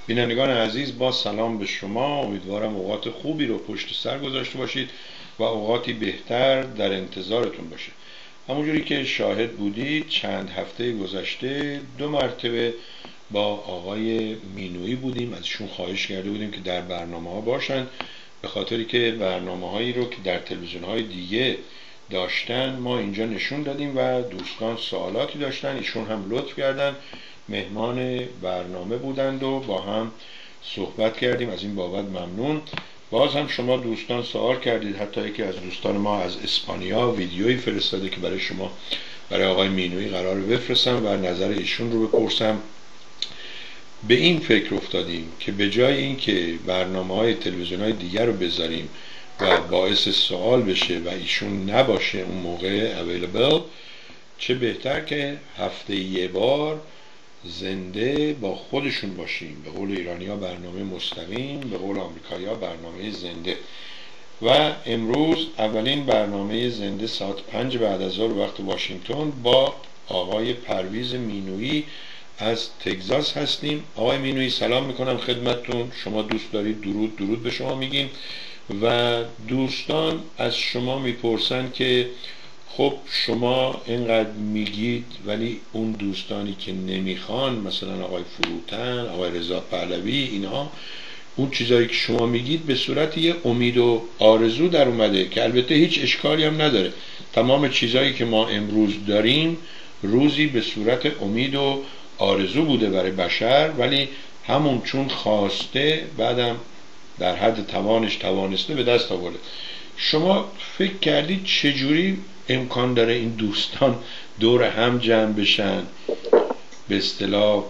بینندگان عزیز، با سلام به شما. امیدوارم اوقات خوبی رو پشت سر گذاشته باشید و اوقاتی بهتر در انتظارتون باشه. همونجوری که شاهد بودید چند هفته گذشته 2 مرتبه با آقای مینویی بودیم. ازشون خواهش کرده بودیم که در برنامه ها باشن، به خاطری که برنامه هایی رو که در تلویزیون های دیگه داشتن ما اینجا نشون دادیم و دوستان سوالاتی داشتن. ایشون هم لطف کردن مهمان برنامه بودند و با هم صحبت کردیم. از این بابت ممنون. باز هم شما دوستان سوال کردید، حتی یکی از دوستان ما از اسپانیا ویدیویی فرستاده که برای شما، برای آقای مینویی قرار بفرستم و نظر ایشون رو بپرسم. به این فکر افتادیم که به جای اینکه برنامه‌های تلویزیون‌های دیگر رو بذاریم و باعث سوال بشه و ایشون نباشه اون موقع اویلیبل، چه بهتر که هفته یه بار زنده با خودشون باشیم. به قول ایرانی‌ها برنامه مستقیم، به قول آمریکایی‌ها برنامه زنده. و امروز اولین برنامه زنده ساعت 5 بعد از ظهر وقت واشنگتن با آقای پرویز مینویی از تگزاس هستیم. آقای مینویی سلام میکنم خدمتتون. شما دوست دارید درود به شما میگیم و دوستان از شما میپرسن که خب شما اینقدر میگید ولی اون دوستانی که نمیخوان، مثلا آقای فروتن، آقای رضا پهلوی، اینها اون چیزایی که شما میگید به صورت یه امید و آرزو در اومده که البته هیچ اشکالی هم نداره. تمام چیزایی که ما امروز داریم روزی به صورت امید و آرزو بوده برای بشر، ولی همون چون خواسته بعدم در حد توانش توانسته به دست آورده. شما فکر کردید چجوری امکان داره این دوستان دور هم جمع بشن؟ به اصطلاح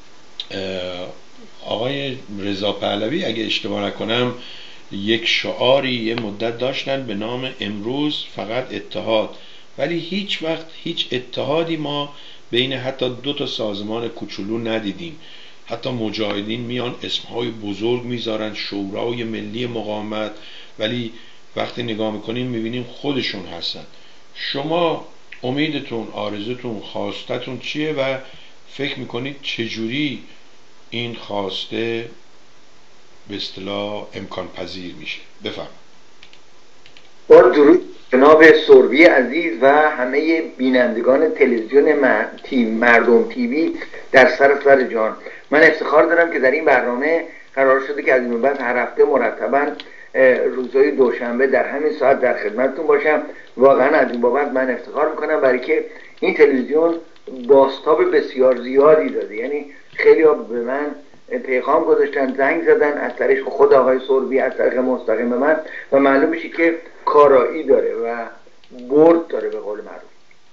آقای رضا پهلوی اگه اشتباه نکنم یک شعاری یه مدت داشتن به نام امروز فقط اتحاد، ولی هیچ وقت هیچ اتحادی ما بین حتی 2 تا سازمان کوچولو ندیدیم. حتی مجاهدین میان اسمهای بزرگ میذارن، شورای ملی مقاومت، ولی وقتی نگاه میکنیم میبینیم خودشون هستن. شما امیدتون، آرزوتون، خواستتون چیه و فکر میکنید چجوری این خواسته به اصطلاح امکان پذیر میشه؟ بفرمایید. با درود جناب سروی عزیز و همه بینندگان تلویزیون مردم تیوی در سر جان، من افتخار دارم که در این برنامه قرار شده که از این بعد هر هفته مرتباً روزهای دوشنبه در همین ساعت در خدمتتون باشم. واقعا از این بابت من افتخار میکنم، برای که این تلویزیون بازتاب بسیار زیادی داده. یعنی خیلی ها به من پیغام گذاشتن، زنگ زدن از طریق خود آقای سروی، از طریق مستقیم به من، و معلوم میشه که کارایی داره و برد داره به قول معروف.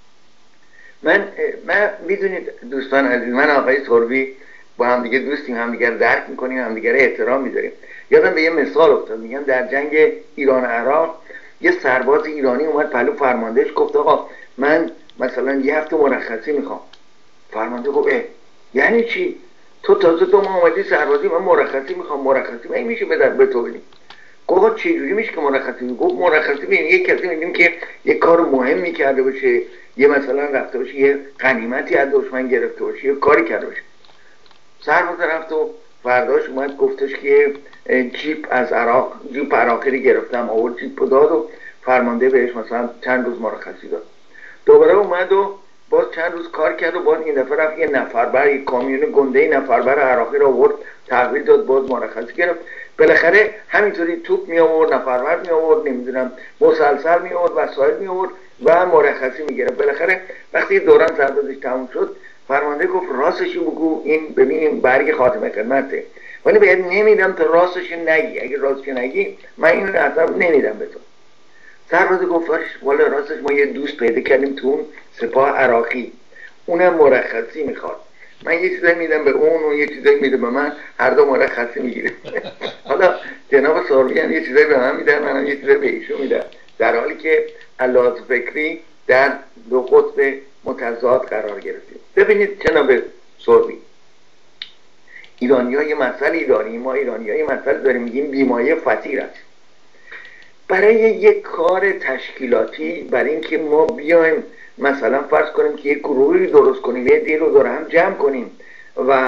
من میدونید دوستان عزیز، من آقای سروی با هم دیگه دوستیم، هم دیگه درک میکنیم، هم دیگه احترام میذاریم. یادم به یه مثال افتاد، میگم در جنگ ایران عراق یه سرباز ایرانی اومد پلو فرماندهش، گفت آقا من مثلا یه هفته مرخصی میخوام. فرمانده گفت یعنی چی؟ تو تازه تو ما اومدی سربازی، من مرخصی میخوام. مرخصی من میشه به تو بدیم؟ گفت چجوری میشه که مرخصی؟ گفت مرخصی ببین یه کسی میدیم که یه کار مهمی کرده باشه، یه مثلا رفته باشه یه غنیمتی از دشمن گرفته باشه، یه کاری کرده باشه. سرباز رفت و فرداش اومد گفتش که جیپ از عراق، جیپ عراقی گرفتم، آورد جیپ داد و فرمانده بهش مثلا چند روز مرخصی داد. دوباره اومد و باز چند روز کار کرد و باز این دفعه رفت یه نفربر، یه کامیون گنده نفربر عراقی رو آورد تحویل داد، باز مرخصی گرفت. بالاخره همینطوری توپ می آورد، نفربر می آورد، نمیدونم مسلسل می آورد، وسایل می آورد و مرخصی می گرفت. بالاخره وقتی دوران سربازیش تموم شد، فرمانده گفت راستش بگو، این ببین برگ خاتمه خدمته، ولی باید نمیدم تا راستش نگی، اگه راستش نگی من این اصلا نمیدم به تو. سرباز گفت والا راستش ما یه دوست پیدا کردیم تو اون سپاه عراقی، اونم مرخصی میخواد، من یه چیزایی میدم به اون و یه چیزایی میده به من، هر دو مرخصی میگیره. حالا جناب سروی هم یه چیزایی به من میدن، منم یه چیزایی به ایشون میدم، در حالی که لحاظ فکری در 2 قطب متضاد قرار گرفتیم. ببینید جناب سروی، ایرانی‌ها یه مسئله داریم، ما ایرانی‌ها یه مسئله داریم، میگیم بیمایه فطیر است. برای یک کار تشکیلاتی، برای اینکه ما بیایم مثلا فرض کنیم که یک گروهی درست کنیم، یه دیل رو دور هم جمع کنیم و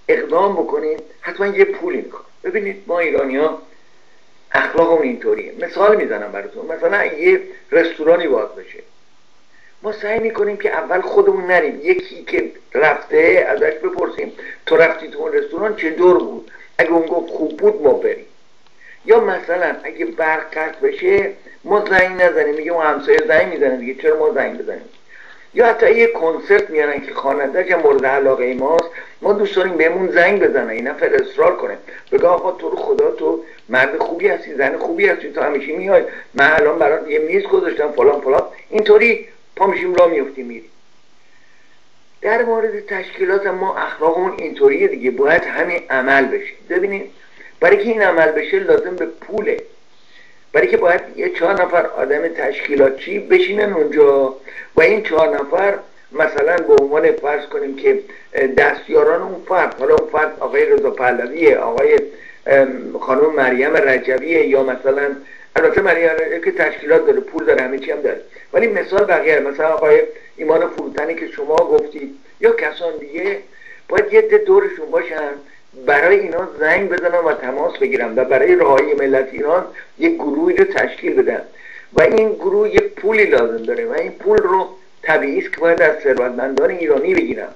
اقدام بکنیم حتما یه پولی میکنیم. ببینید ما ایرانی‌ها اخلاقمون اینطوریه. مثال میزنم براتون، مثلا یه رستورانی باز بشه، ما سعی میکنیم که اول خودمون نریم، یکی که رفته ازش بپرسیم تو رفتی تو اون رستوران چطور بود، اگه اون گفت خوب بود ما بریم. یا مثلا اگه برق قطع بشه ما زنگ نزنیم، میگه اون همسایه زنگ میزنه دیگه، چرا ما زنگ بزنیم. یا حتی یه کنسرت میارن که خواننده‌اش هم مورد علاقه ماست، ما دوست داریم بهمون زنگ بزنه، این نفر اصرار کنه بگه آقا تو رو خدا تو مرد خوبی هستی، زن خوبی هستی، تو همیشه میای، من الان برات یه میز گذاشتم فلان فلان، اینطوری پا میشیم راه میافتیم میریم. در مورد تشکیلات ما اخلاقمون اینطوریه دیگه، باید همین عمل بشه. ببینید برای که این عمل بشه لازم به پوله، برای که باید یه 4 نفر آدم تشکیلاتچی بشینن اونجا و این 4 نفر مثلا به عنوان فرض کنیم که دستیاران اون فرد، حالا اون فرد آقای رضا پهلویه، آقای خانم مریم رجبیه، یا مثلا البته مریم رجبی که تشکیلات داره، پول داره، همه چی هم داره، ولی مثال بقیه مثلا آقای ایمان فروتنی که شما گفتید یا کسان دیگه باید یه دورشون باشن، برای اینا زنگ بزنن و تماس بگیرن و برای رهایی ملت ایران یک گروهی رو تشکیل بدن و این گروه یه پولی لازم داره و این پول رو طبیعی است که باید از ثروتمندان ایرانی بگیرن.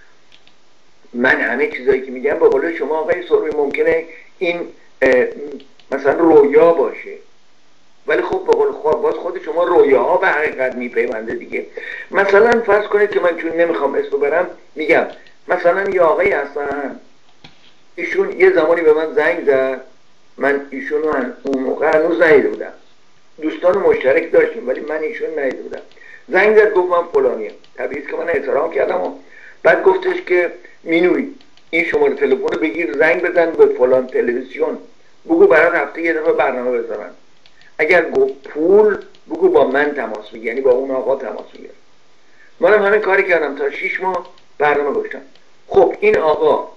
من همه چیزایی که میگم به قول شما آقای سربی ممکنه این مثلا رویا باشه، ولی خب به قول خود شما رویاها به حقیقت میپیونده دیگه. مثلا فرض کنید که من چون نمیخوام اسم برم میگم مثلا یه آقایی هستن، ایشون یه زمانی به من زنگ زد، من ایشون رو اون موقع هنوز ندیده بودم، دوستان مشترک داشتیم ولی من ایشون ندیده بودم. زنگ زد گفت من فلانیم، طبیعی است که من احترام کردم و بعد گفتش که مینوی این شماره تلفن رو بگیر زنگ بزن به فلان تلویزیون، بگو برات هفته یه دفعه برنامه بذارن، اگر گفت پول بگو با من تماس بگیر، یعنی با اون آقا تماس بگیر. منم همین کاری کردم، تا 6 ماه برنامه گذاشتم. خب این آقا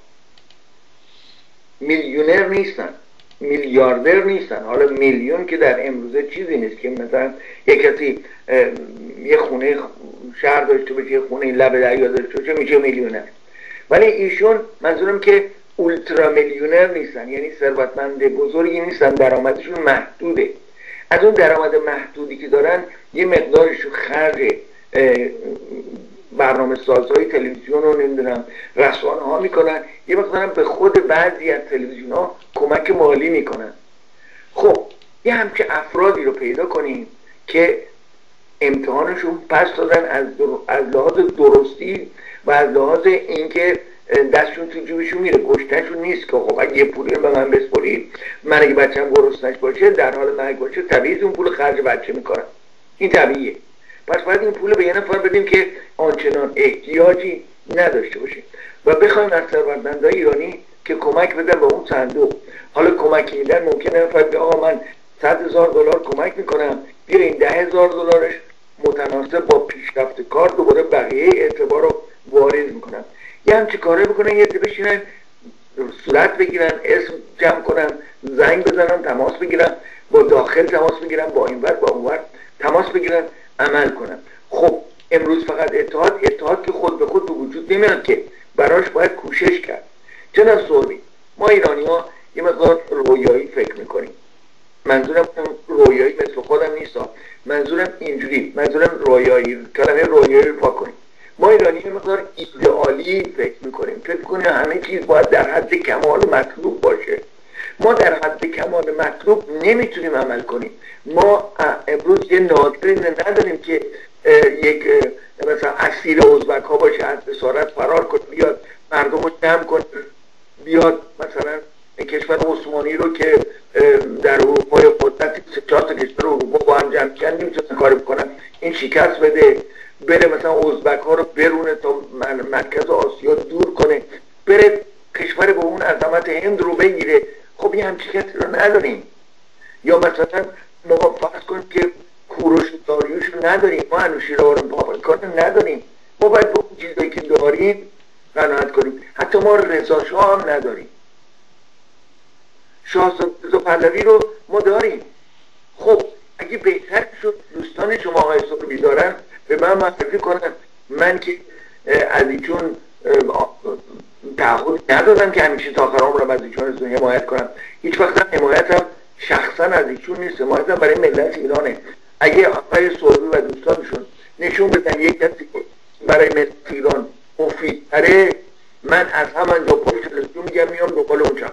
میلیونر نیستن، میلیاردر نیستن، حالا میلیون که در امروزه چیزی نیست که مثلا یک کسی یه خونه شهر داشته باشه، یه خونه لب دریا داشته باشه میشه میلیونر، ولی ایشون منظورم که اولترا میلیونر نیستن، یعنی ثروتمند بزرگی نیستن، درآمدشون محدوده. از اون درآمد محدودی که دارن یه مقدارشو خرج برنامه سازهای تلویزیون رو نمیدونم رسانه ها میکنن، یه مقدارم به خود بعضی از تلویزیون ها کمک مالی میکنن. خب یه همچه افرادی رو پیدا کنیم که امتحانشون پس دادن از لحاظ درستی و از لحاظ اینکه دستشون تو جیبشون میره، گشتنشون نیست که خب اگه یه پولی رو به من بسپارید، من اگه بچه‌م گرسنش باشه در حال مرگ باشه طبیعی اون پول خرج بچه میکنم، این طبیعیه. پس باید این پول به یه نفر بدیم که آنچنان احتیاجی نداشته باشه و بخوایم از ثروتمندان ایرانی که کمک بدن به اون صندوق. حالا کمک میدن ممکنه نفر بگه آقا من $100,000 کمک میکنم، بیا این $10,000 متناسب با پیشرفت کار دوباره بقیه اعتبار رو وارد میکنم. یه همچی کاره بکنن، یه بشینن صورت بگیرن، اسم جمع کنن، زنگ بزنن، تماس بگیرن، با داخل تماس بگیرن، با این ور با اون ور تماس بگیرن، عمل کنن. خب امروز فقط اتحاد که خود به خود به وجود نمیاد که، براش باید کوشش کرد. چرا سوربی ما ایرانی ها یه مقدار رویایی فکر میکنیم، منظورم رویایی مثل خودم نیست، منظورم اینجوری، منظورم رویایی، کلمه رویایی رو پاک کنیم. ما ایرانی یه مقدار ایدئالی فکر میکنیم، فکر کنیم همه چیز باید در حد کمال مطلوب باشه. ما در حد کمال مطلوب نمیتونیم عمل کنیم. ما امروز یه ناظرین نداریم که یک مثلا اسیر ازبک ها باشه، از اسارت فرار کنه بیاد مردم رو جمع کنه، بیاد مثلا کشور عثمانی رو که در اروپای قدرت 4 تا کشور اروپا با هم جمع کردن نمیتونن کاری بکنن، این شکست بده، بره مثلا ازبک ها رو برونه تا مرکز آسیا دور کنه، بره کشور به اون عظمت هند رو بگیره. خب یه همچی کسی رو نداریم. یا مثلا ما فرض کنیم که کوروش داریوش رو نداریم، ما انوشیروان بابکان رو نداریم، ما باید با اون چیزایی که داریم قناعت کنیم. حتی ما رضا شاه هم نداریم، شاهزاده رضا پهلوی رو ما داریم. خب اگه بهتر شد دوستان شما آقای سربی دارن به من معرفی کنن، من که از ایشون تعهد ندادم که همیشه تا آخر عمرم از ایشون حمایت کنم. هیچ وقت حمایتم شخصا از ایشون نیست، حمایتم برای ملت ایرانه. اگه آقای صلبی و دوستانشون نشون بدن یک کسی برای ملت ایران مفیدتره، من از همانجا پشت تلویزیون میگم میام دنبال اونجا.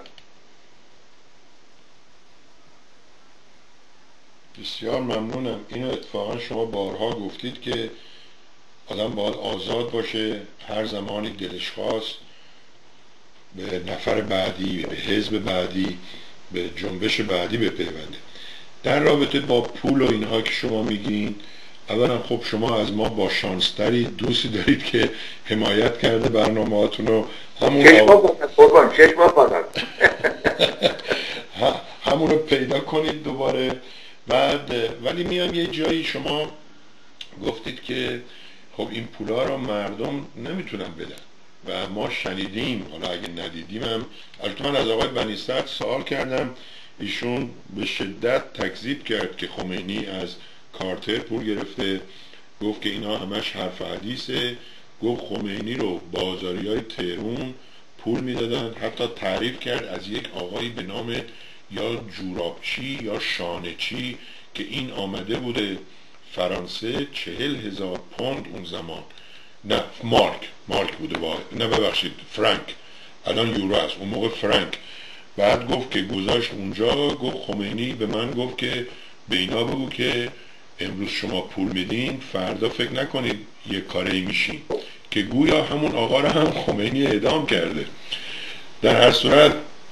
بسیار ممنونم. اینو اتفاقا شما بارها گفتید که آدم باید آزاد باشه، هر زمانی دلش خواست به نفر بعدی، به حزب بعدی، به جنبش بعدی بپیونده. در رابطه با پول و اینها که شما میگین، اولا خب شما از ما با شانستری دوستی دارید که حمایت کرده برنامه‌هاتون رو، همون رو پیدا کنید دوباره. بعد ولی میان یه جایی شما گفتید که خب این پولا رو مردم نمیتونن بدن و ما شنیدیم، حالا اگه ندیدیم هم، البته من از آقای بنی صدر سوال کردم، ایشون به شدت تکذیب کرد که خمینی از کارتر پول گرفته، گفت که اینا همش حرف حدیثه، گفت خمینی رو بازاریای تهران پول میدادن، حتی تعریف کرد از یک آقایی به نام یا جورابچی یا شانچی که این آمده بوده فرانسه 40,000 پوند اون زمان، نه مارک بوده واحد، نه ببخشید فرانک، الان یورو است، اون موقع فرانک. بعد گفت که گذاشت اونجا، گفت خمینی به من گفت که به اینا بگو که امروز شما پول میدین، فردا فکر نکنید یه کاری میشین، که گویا همون آقا رو هم خمینی اعدام کرده. در هر صورت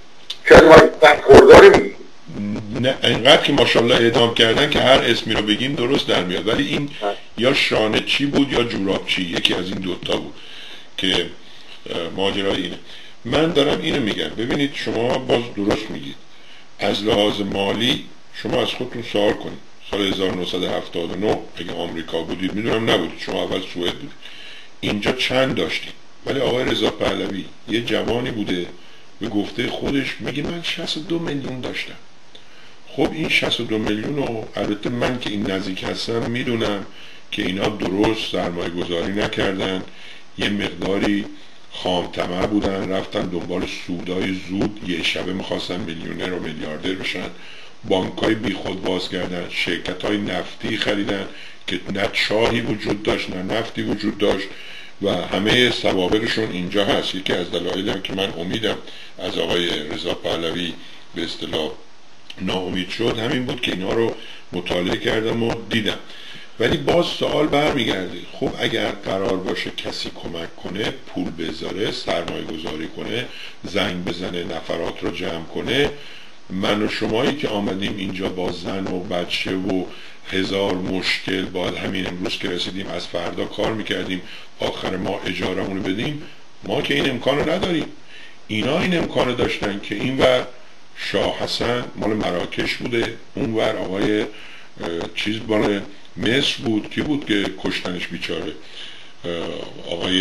نه اینقدر که ماشاءالله اعدام کردن که هر اسمی رو بگیم درست در میاد، ولی این یا شانچی بود یا جورابچی، یکی از این دوتا بود که ماجرای اینه. من دارم اینو میگم، ببینید شما باز درست میگید، از لحاظ مالی شما از خودتون سوال کنید. سال 1979 اگه آمریکا بودید، میدونم نبودید، شما اول سوئد بودید، اینجا چند داشتید؟ ولی آقای رضا پهلوی یه جوانی بوده، به گفته خودش میگه من 62 میلیون داشتم. خب این 62 میلیون رو، البته من که این نزدیک هستم میدونم که اینا درست سرمایه گذاری نکردن، یه مقداری خام طمع بودن، رفتن دنبال سودای زود، یه شبه میخواستن میلیونر و میلیاردر بشن، بانکای بی خود باز کردن، شرکت‌های نفتی خریدن که نه چاهی وجود داشت نه نفتی وجود داشت و همه سوابقشون اینجا هست. یکی از دلایلی هم که من امیدم از آقای رضا پهلوی به اصطلاح ناامید شد همین بود که اینا رو مطالعه کردم و دیدم. ولی باز سوال برمیگرده، خب اگر قرار باشه کسی کمک کنه، پول بذاره، سرمایه گذاری کنه، زنگ بزنه، نفرات رو جمع کنه، من و شمایی که آمدیم اینجا با زن و بچه و هزار مشکل، باید همین امروز که رسیدیم از فردا کار میکردیم آخر ما اجارمونو بدیم، ما که این امکانو نداریم. اینا این امکانو داشتن که اینور شاه حسن مال مراکش بوده، اونور آقای چیز مال مصر بود، کی بود که کشتنش بیچاره؟ آقای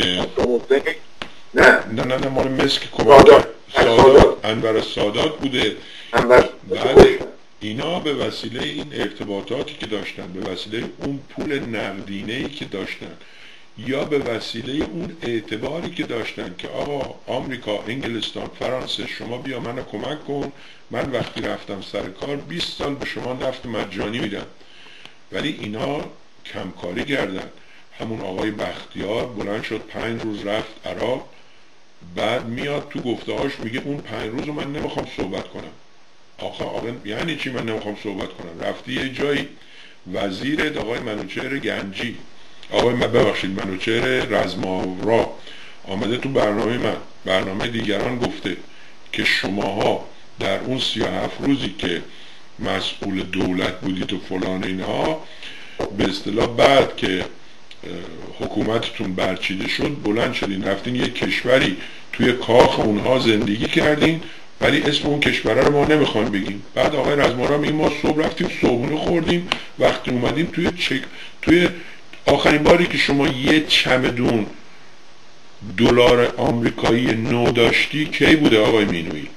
نه مال مصر که سادات، انور سادات بوده. بله، اینا به وسیله این ارتباطاتی که داشتن، به وسیله اون پول نقدینه‌ای که داشتن، یا به وسیله اون اعتباری که داشتن که آقا آمریکا، انگلستان، فرانسه شما بیا منو کمک کن، من وقتی رفتم سر کار 20 سال به شما نفت مجانی میدم. ولی اینا کمکاری کردن. همون آقای بختیار بلند شد 5 روز رفت عراق، بعد میاد تو گفته‌هاش میگه اون 5 روز رو من نمیخوام صحبت کنم. آقا یعنی چی من نمیخوام صحبت کنم؟ رفتی یه جایی وزیر آقای منوچهر گنجی، منوچهر رزماورا آمده تو برنامه دیگران گفته که شماها در اون 37 روزی که مسئول دولت بودید و فلان اینها، به اصطلاح بعد که حکومتتون برچیده شد بلند شدین رفتین یه کشوری توی کاخ اونها زندگی کردین، ولی اسم اون کشوره رو ما نمیخوایم بگیم. بعد آقای رزمارا میگه ما صبح رفتیم صبحونه خوردیم، وقتی اومدیم توی آخرین باری که شما یه چمدون دلار آمریکایی نو داشتی کی بوده آقای مینویی؟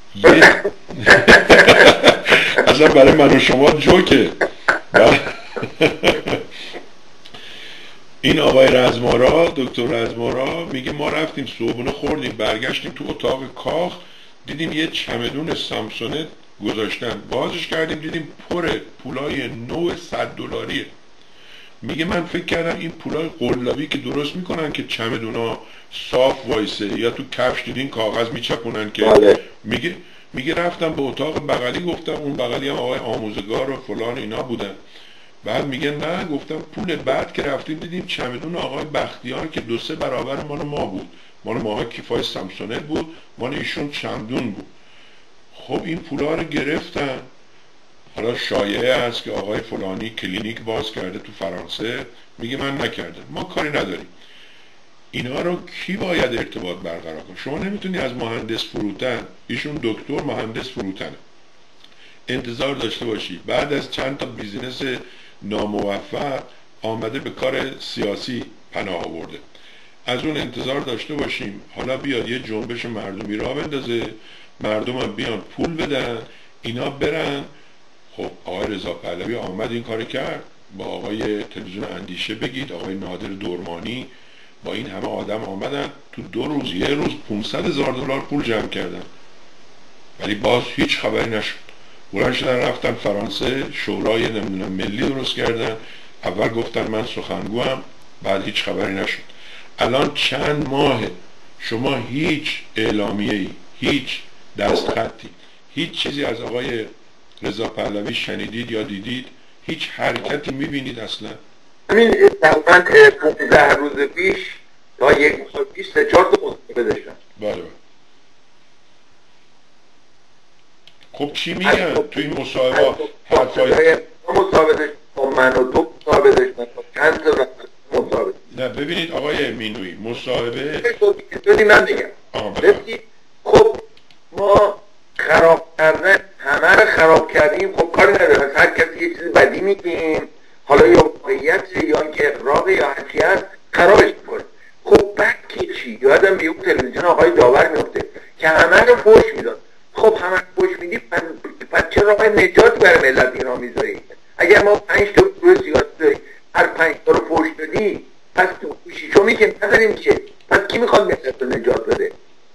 اصلا برای من و شما جوکه. این آقای رزمارا، دکتر رزمارا میگه ما رفتیم صبحونه خوردیم، برگشتیم تو اتاق کاخ دیدیم یه چمدون سامسونت گذاشتن، بازش کردیم دیدیم پر پولای نو $100. میگه من فکر کردم این پولای قلابی که درست میکنن که چمدونا صاف وایسه، یا تو کفش دیدین کاغذ میچپونن که بله. میگه رفتم به اتاق بغلی، گفتم اون بغلی هم آقای آموزگار و فلان اینا بودن. بعد میگه نه، گفتم پول بعد که رفتیم دیدیم چمدون آقای بختیار که 2-3 برابر مال ما بود، مال ماها کیفای سامسونت بود، مال ایشون چمدون بود. خب این پولا رو گرفتن. حالا شایعه است که آقای فلانی کلینیک باز کرده تو فرانسه، میگه من نکردم، ما کاری نداریم. اینا رو کی باید ارتباط برقرار کنه؟ شما نمیتونی از مهندس فروتن، ایشون دکتر مهندس فروتنه، انتظار داشته باشی بعد از چند تا بیزینس ناموفق آمده به کار سیاسی پناه آورده، از اون انتظار داشته باشیم حالا بیاد یه جنبش مردمی راه بندازه، مردم هم بیان پول بدن اینا برن. خب آقای رضا پهلوی آمد این کار کرد، با آقای تلویزیون اندیشه بگید، آقای نادر دورمانی، با این همه آدم آمدن تو 2 روز، یه روز $500,000 پول جمع کردن، ولی باز هیچ خبری نشد. بلند شدن رفتن فرانسه، شورای نمیدونم ملی درست کردن، اول گفتن من سخنگوام، بعد هیچ خبری نشد. الان چند ماه شما هیچ اعلامیه‌ای، هیچ دستخطی، هیچ چیزی از آقای رضا پهلوی شنیدید یا دیدید؟ هیچ حرکتی میبینید اصلا؟ همین تقریبا 15 روز پیش تا 1 ماه پیش 3-4 تا مصاحبه داشتم. بله. خب چی میگن تو این مصاحبه؟ حرفای مصاحبه داشتم، من و تو مصاحبه داشتم، چند تا مصاحبه. نه ببینید آقای مینوی، مصاحبه من میگم ببینید، خب ما خراب کردن همه رو خراب کردیم، خب کاری نداره، هر کسی یه چیز بدی میگیم، حالا یا واقعیت یا اینکه اقراق یا هرچی هست خرابش میکنه. خب بعد که چی؟ یادم به اون تلویزیون آقای داور میفته که همه رو فوش میداد. خب همه رو فوش میدی، پس چرا راه نجات برای ملت ایران میذاری؟ اگر ما 5 تا گروه سیاسی داریم، هر 5 تا رو فوش دادی، پس تو شیشمی که نداریم میشه، پس کی میخواد ملت رو نجات بده؟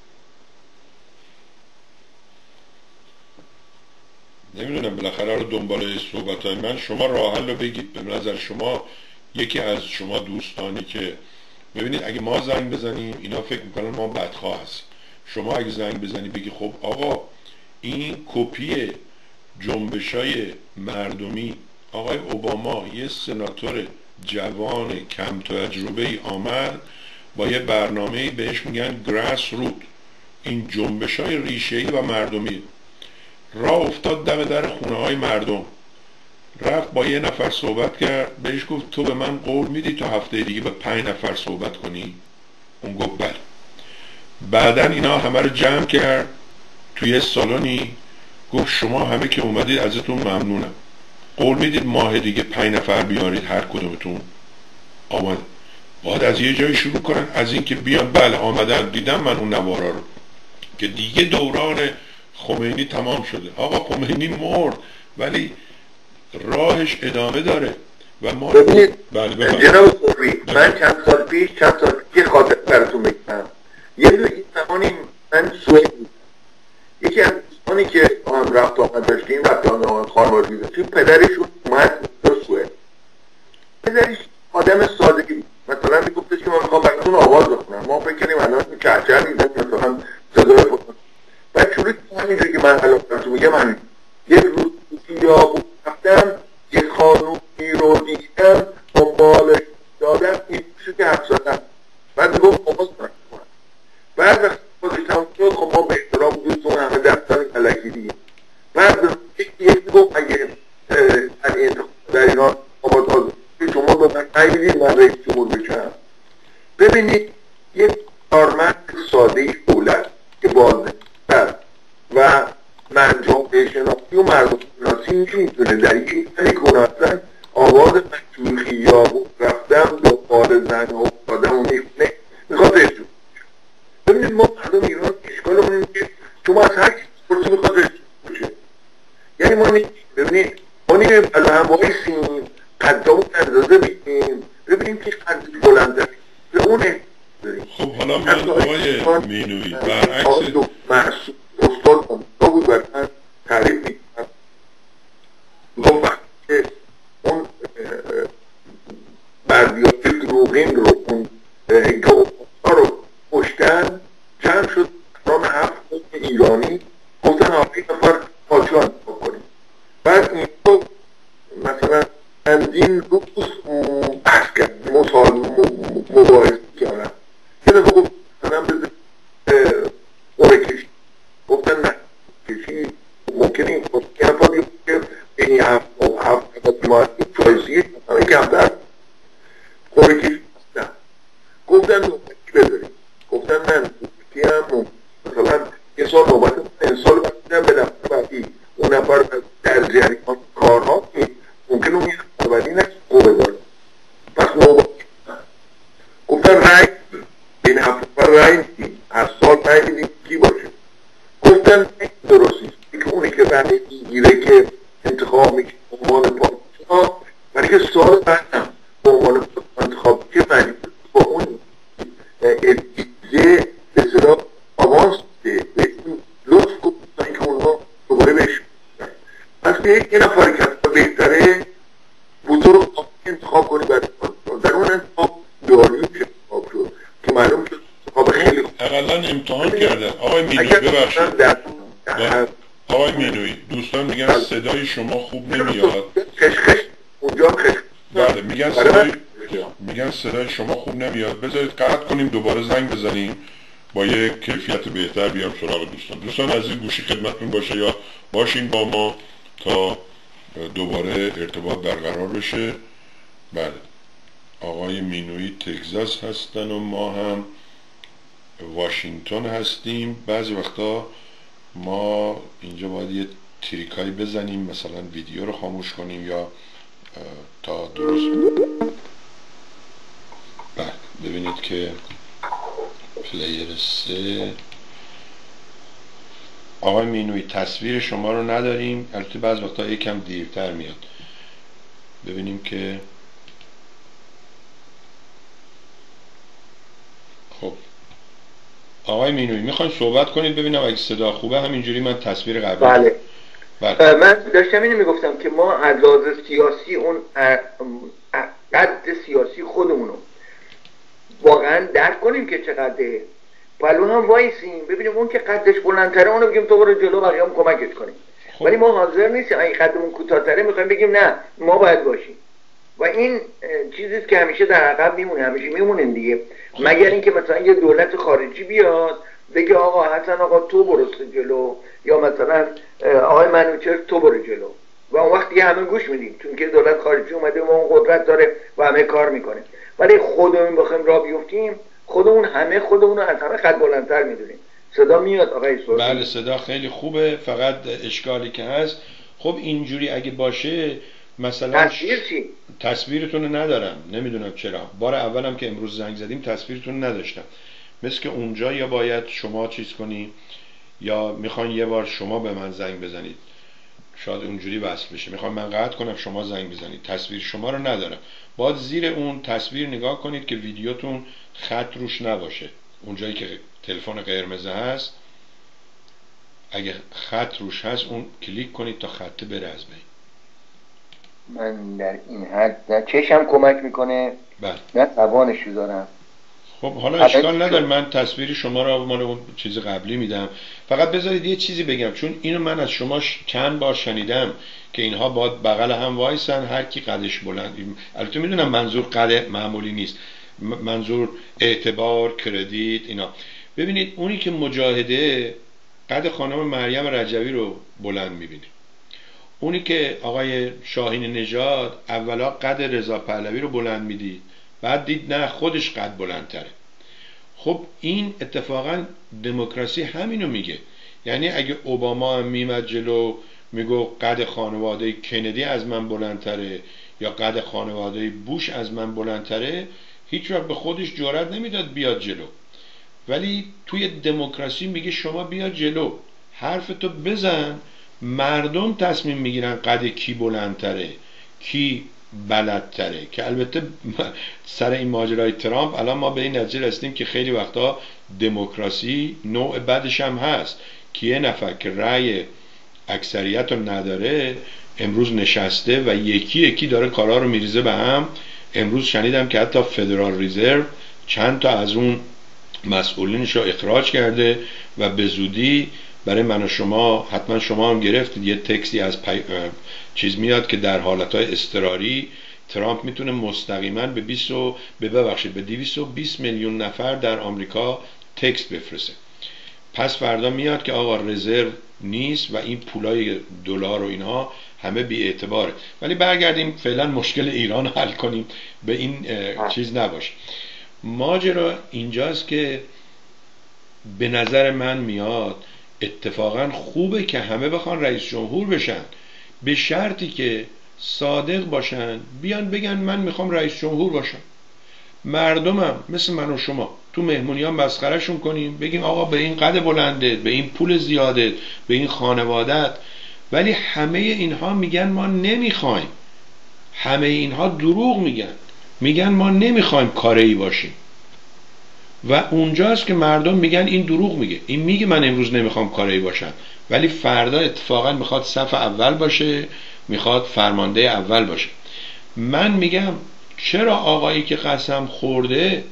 نمیدونم، بالاخره رو دنبال صحبتهای من شما راه حل رو بگید. به نظر شما یکی از شما دوستانی که ببینید اگه ما زنگ بزنیم اینا فکر میکنن ما بدخواه هستیم، شما اگه زنگ بزنی بگی خب آقا این کپی جنبشای مردمی، آقای اوباما یه سناتور جوان کم تجربه ای آمد با یه برنامه‌ای بهش میگن گراس روت، این جنبشای ریشه‌ای و مردمی، راه افتاد دم در خونه های مردم، رفت با یه نفر صحبت کرد، بهش گفت تو به من قول میدی تا هفته دیگه با 5 نفر صحبت کنی؟ اون گفت بله. بعدن اینا همه رو جمع کرد توی سالونی، گفت شما همه که اومدید ازتون ممنونم، قول میدید ماه دیگه 5 نفر بیارید هر کدومتون؟ آمد. باید از یه جایی شروع کنن، از این که بیان. بله آمدن، دیدم من اون نوارا رو که دیگه دوران خمینی تمام شده، آقا خمینی مرد ولی راهش ادامه داره و ما ببینید جناب صوفی، من چند سال پیش خاطر براتون بگم. یه زمانی من سوئد بود، یکی از دوستانی که هم رفت آمد داشتیم، رفت آمد خانوادگی داشتیم، پدرشون اومد به سوئد. پدرش آدم سادگی بود، مثلا میگفتش که من میخوام براتون آواز بخونم، ما فکر کنیم الان چهچه میزن مثلا صدای بخونم، بعد شروع همینجوری که من الان براتون میگم همین. یک روز یا بود رفتم یک خانومی رو دیدم، دنبالش دادم، این شو که 7 سالم، بعد گفت آواز کنم. بعد وقتی بازشتم شد، خب ما به احترام دوستون همه دفتر ملکی دیگه. بعد یک گفت اگه در ایران آباد شما به من نگیدید من رئیس جمهور بشم. ببینید یک کارمند ساده دولت که بازنشسته و من جامعه شناسی و مردم شناسی میتونه در یک سری کناتن آواز مشروخی یا رفتم دنبال زن و آدم و میخونه میخواد رئیس جمهور. ببینید ما مردم ایران اشکالمون اینه که شما از هر کسی پرسی میخواد رئیس جمهور بشه. یعنی ما ببینید ما نیمه بلا هم بایستیم، قدامون اندازه بگیم، ببینیم که مینویی برعکس آقای محسود استاد آمریکا بود و من تعریف میکنم گفت وقتی که اون بردیات دروغین رو اون گوها رو پشتن جمع شد نام 7 ایرانی گفتن آقای نفر پادشاه انتخاب کنیم. بعد این رو مثلا چندین روز بحث کرد مباحثه کردن یه دفعه گفت مثلا بذار قرعه کشی گفتن نه کشی ممکنه این یه نفر بیفته که این هفت ماهی جایزیه مثلا کمتر قرعه کشی نه گفتن نوبتی بذاریم گفتن نه نوبتی هم مثلا یه سال نوبت این سال بعد به نفر بعدی اون نفر در جریان کارها ممکنه اون یه نفر بعدی نشه قوه داره پس نوبتی گفتن رای بین 7 نفر رای میدیم هر سال رای میدیم کی باشه گفتن درستی که اونی که رای میگیره که انتخاب میکنه به عنوان پادشاه ولی که سال بعد هم به عنوان انتخاب که مجبور با اون اتیزه به صدا آوانس به اون لطف گفتن که اونها دوباره بهش پس به یه نفر که بهتره بزرگ انتخاب کنی برای در اون انتخاب داریوش انتخاب شد که معلوم شد انتخاب خیلی خوب اقلا امتحان کرده. آقای مینوی ببخشید آقای مینوی دوستان میگن صدای شما خوب نمیاد. خشخش اونجا خشخش بله میگن صدای شما خوب نمیاد. بذارید قطع کنیم دوباره زنگ بزنیم با یک کیفیت بهتر بیام سراغ دوستان از این گوشی خدمتتون باشه یا باشین با ما تا دوباره ارتباط برقرار بشه. بله آقای مینوی تگزاس هستن و ما هم واشنگتن هستیم. بعضی وقتا ما اینجا باید یه تریکایی بزنیم مثلا ویدیو رو خاموش کنیم یا تا درست بله ببینید که پلیر 3 آقای مینوی تصویر شما رو نداریم البته بعض وقتا یکم دیرتر میاد. ببینیم که خب آقای مینوی میخواین صحبت کنید ببینم اگه صدا خوبه همینجوری من تصویر قبلی بله. من داشتم اینو میگفتم که ما از لحاظ سیاسی اون قد سیاسی خودمونو واقعا درک کنیم که چقدره پلو هم وایسیم ببینیم اون که قدش بلندتره اونو بگیم تو برو جلو بقیه هم کمکش کنیم ولی ما حاضر نیستیم اگه قدمون کوتاه‌تره میخوایم بگیم نه ما باید باشیم و این چیزیست که همیشه در عقب میمونه همیشه میمونیم دیگه مگر اینکه مثلا یه دولت خارجی بیاد بگه آقا حسن آقا تو برو جلو یا مثلا آقای منوچهر تو برو جلو و اون وقت دیگه همه گوش میدیم چون که دولت خارجی اومده و اون قدرت داره و همه کار میکنه. ولی خودمون بخوایم راه بیفتیم خودمون رو از همه قد بلندتر میدونیم. صدا میاد آقای سوربی؟ بله صدا خیلی خوبه. فقط اشکالی که هست خب اینجوری اگه باشه مثلا تصویرتون رو ندارم نمیدونم چرا بار اولم که امروز زنگ زدیم تصویرتون نداشتم مثل که اونجا یا باید شما چیز کنی یا میخواین یه بار شما به من زنگ بزنید شاید اونجوری وصل بشه. میخوام من قطع کنم شما زنگ بزنید تصویر شما رو ندارم. باید زیر اون تصویر نگاه کنید که ویدیوتون خط روش نباشه اونجایی که تلفن قرمز هست اگه خط روش هست اون کلیک کنید تا خط بره از بین. من در این حد نه چشم کمک میکنه بله نه توانشو دارم. خب حالا اشکال نداره من تصویر شما رو مال اون چیز قبلی میدم. فقط بذارید یه چیزی بگم چون اینو من از شما چند بار شنیدم که اینها باید بغل هم وایسن هر کی قدش بلند. البته میدونم منظور قد معمولی نیست منظور اعتبار کردیت اینا. ببینید اونی که مجاهده قد خانم مریم رجوی رو بلند میبینه. اونی که آقای شاهین نژاد اولا قد رضا پهلوی رو بلند میدید بعد دید نه خودش قد بلندتره. خب این اتفاقا دموکراسی همینو میگه. یعنی اگه اوباما هم میمد جلو میگو قد خانواده کندی از من بلندتره یا قد خانواده بوش از من بلندتره هیچ وقت به خودش جرئت نمیداد بیاد جلو. ولی توی دموکراسی میگه شما بیا جلو حرفتو بزن مردم تصمیم میگیرن قد کی بلندتره کی بلدتره. که البته سر این ماجرای ترامپ الان ما به این نتیجه رسیدیم که خیلی وقتا دموکراسی نوع بدش هم هست که یه نفر که رأی اکثریت رو نداره امروز نشسته و یکی یکی داره کارا رو میریزه به هم. امروز شنیدم که حتی فدرال ریزرو چند تا از اون مسئولینش رو اخراج کرده و به زودی برای من و شما، حتما شما هم گرفتید، یه تکستی از چیز میاد که در حالتهای اضطراری ترامپ میتونه مستقیما به 220 میلیون نفر در آمریکا تکست بفرسته. پس فردا میاد که آقا رزرو نیست و این پولای دلار و اینها همه بی اعتباره. ولی برگردیم فعلا مشکل ایران حل کنیم، به این چیز نباشه. ماجرا اینجاست که به نظر من میاد اتفاقا خوبه که همه بخوان رئیس جمهور بشن، به شرطی که صادق باشن، بیان بگن من میخوام رئیس جمهور باشم. مردمم مثل من و شما تو مهمونیان مسخرهشون کنیم، بگیم آقا به این قد بلندت، به این پول زیادت، به این خانوادت، ولی همه اینها میگن ما نمیخوایم. همه اینها دروغ میگن ما نمیخوایم کاری باشیم. و اونجاست که مردم میگن این دروغ میگه، این میگه من امروز نمیخوام کاری باشم، ولی فردا اتفاقا میخواد صف اول باشه، میخواد فرمانده اول باشه. من میگم چرا آقایی که قسم خورده،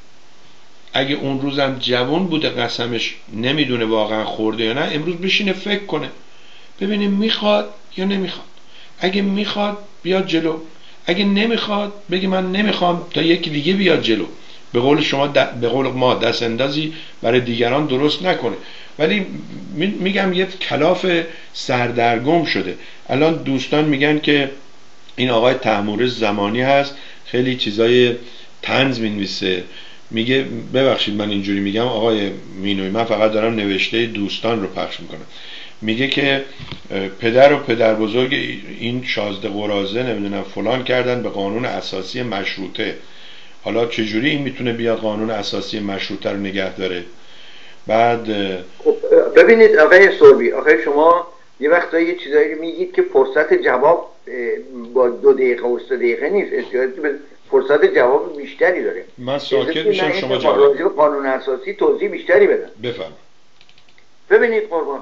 اگه اون روزم جوان بوده قسمش نمیدونه واقعا خورده یا نه، امروز بشینه فکر کنه ببینیم میخواد یا نمیخواد. اگه میخواد بیاد جلو، اگه نمیخواد بگه من نمیخوام تا یکی دیگه بیاد جلو. به قول شما به قول ما دست اندازی برای دیگران درست نکنه. ولی میگم یه کلاف سردرگم شده. الان دوستان میگن که این آقای تحمورس زمانی هست، خیلی چیزای طنز مینویسه. میگه ببخشید من اینجوری میگم آقای مینوی، من فقط دارم نوشته دوستان رو پخش میکنم. میگه که پدر و پدر بزرگ این شازده قرازه نمیدونم فلان کردن به قانون اساسی مشروطه. حالا چجوری این میتونه بیاد قانون اساسی مشروطه رو نگه داره؟ بعد ببینید آقای سوربی، آقای شما یه وقتایی یه چیزایی رو میگید که فرصت جواب با 2 دقیقه و 3 دقیقه نیست، احتیاج به فرصت جواب بیشتری داره. من ساکت میشم شما جواب راجع به قانون اساسی توضیح بیشتری بدم. بفرمایید. ببینید قربان،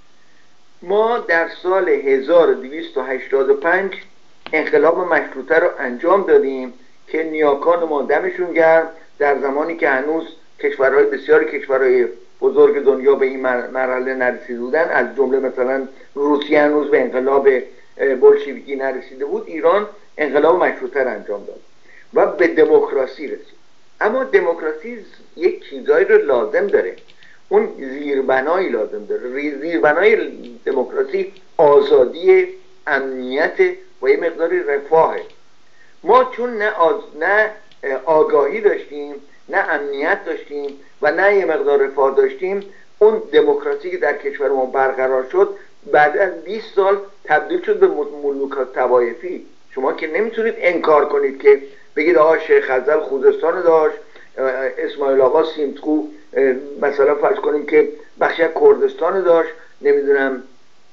ما در سال 1285 انقلاب مشروطه رو انجام دادیم که نیاکان ما دمشون گرم، در زمانی که هنوز کشورهای بسیار کشورهای بزرگ دنیا به این مرحله نرسیده بودن، از جمله مثلا روسیه هنوز به انقلاب بولشویکی نرسیده بود، ایران انقلاب مشروطه رو انجام داد و به دموکراسی رسید. اما دموکراسی یک چیزایی رو لازم داره، اون زیربنایی لازم داره. زیربنای دموکراسی آزادی، امنیت و یه مقداری رفاهه. ما چون نه آگاهی داشتیم، نه امنیت داشتیم و نه یه مقدار رفاه داشتیم، اون دموکراسی که در کشور ما برقرار شد بعد از 20 سال تبدیل شد به ملوک طوایفی. شما که نمیتونید انکار کنید که بگید آقا شیخ خزعل خوزستان داشت، اسماعیل آقا سیمتکو مثلا فرض کنیم که بخشی کردستان داشت، نمیدونم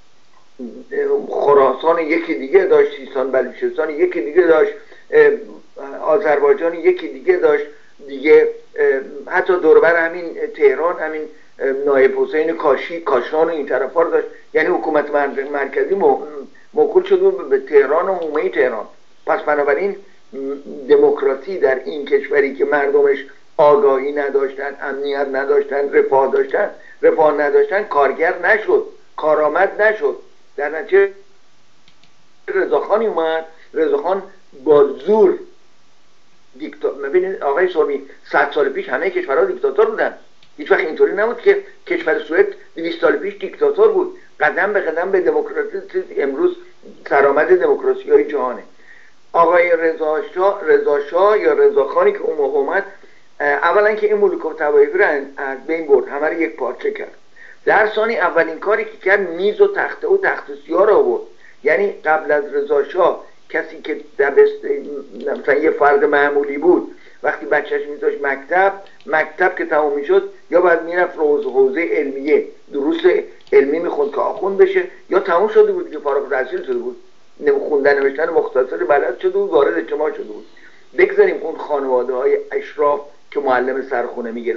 خراسان یکی دیگه داشت، سیستان بلوچستان یکی دیگه داشت، آذربایجان یکی دیگه داشت دیگه، حتی دوربر همین تهران همین نایب حسین کاشان این طرفا رو داشت. یعنی حکومت مرکزی موکول شده به تهران و حومه تهران. پس بنابراین دموکراسی در این کشوری که مردمش آگاهی نداشتن، امنیت نداشتن، رفاه نداشتن، کارگر نشد، کارآمد نشد. در نتیجه رضاخانی اومد، رضاخان با زور ببینید آقای سوربی 100 سال پیش همه کشورها دیکتاتور بودن. هیچ وقت اینطوری نبود که کشور سوئد 200 سال پیش دیکتاتور بود. قدم به قدم به دموکراسی امروز سرآمد دموکراسی های جهانه. آقای رضا شاه یا رضاخانی که اون موقع اومد، اولا که این ملوک طوایفی رو از بین برد، همه رو یک پارچه کرد. در ثانی اولین کاری که کرد میز و تخته و تخت سیاه رو آورد. یعنی قبل از رضا شاه کسی که مثلا یه فرد معمولی بود، وقتی بچهش میذاشت مکتب که تموم میشد یا بعد میرفت حوزه علمیه دروس علمی میخوند که آخوند بشه، یا تموم شده بود که فارغ التحصیل شده بود، خوندن نوشتن مختصر بلد شده بود، وارد اجتماع شده بود. بگذاریم اون خانواده های اشراف که معلم سرخونه میگرفتن.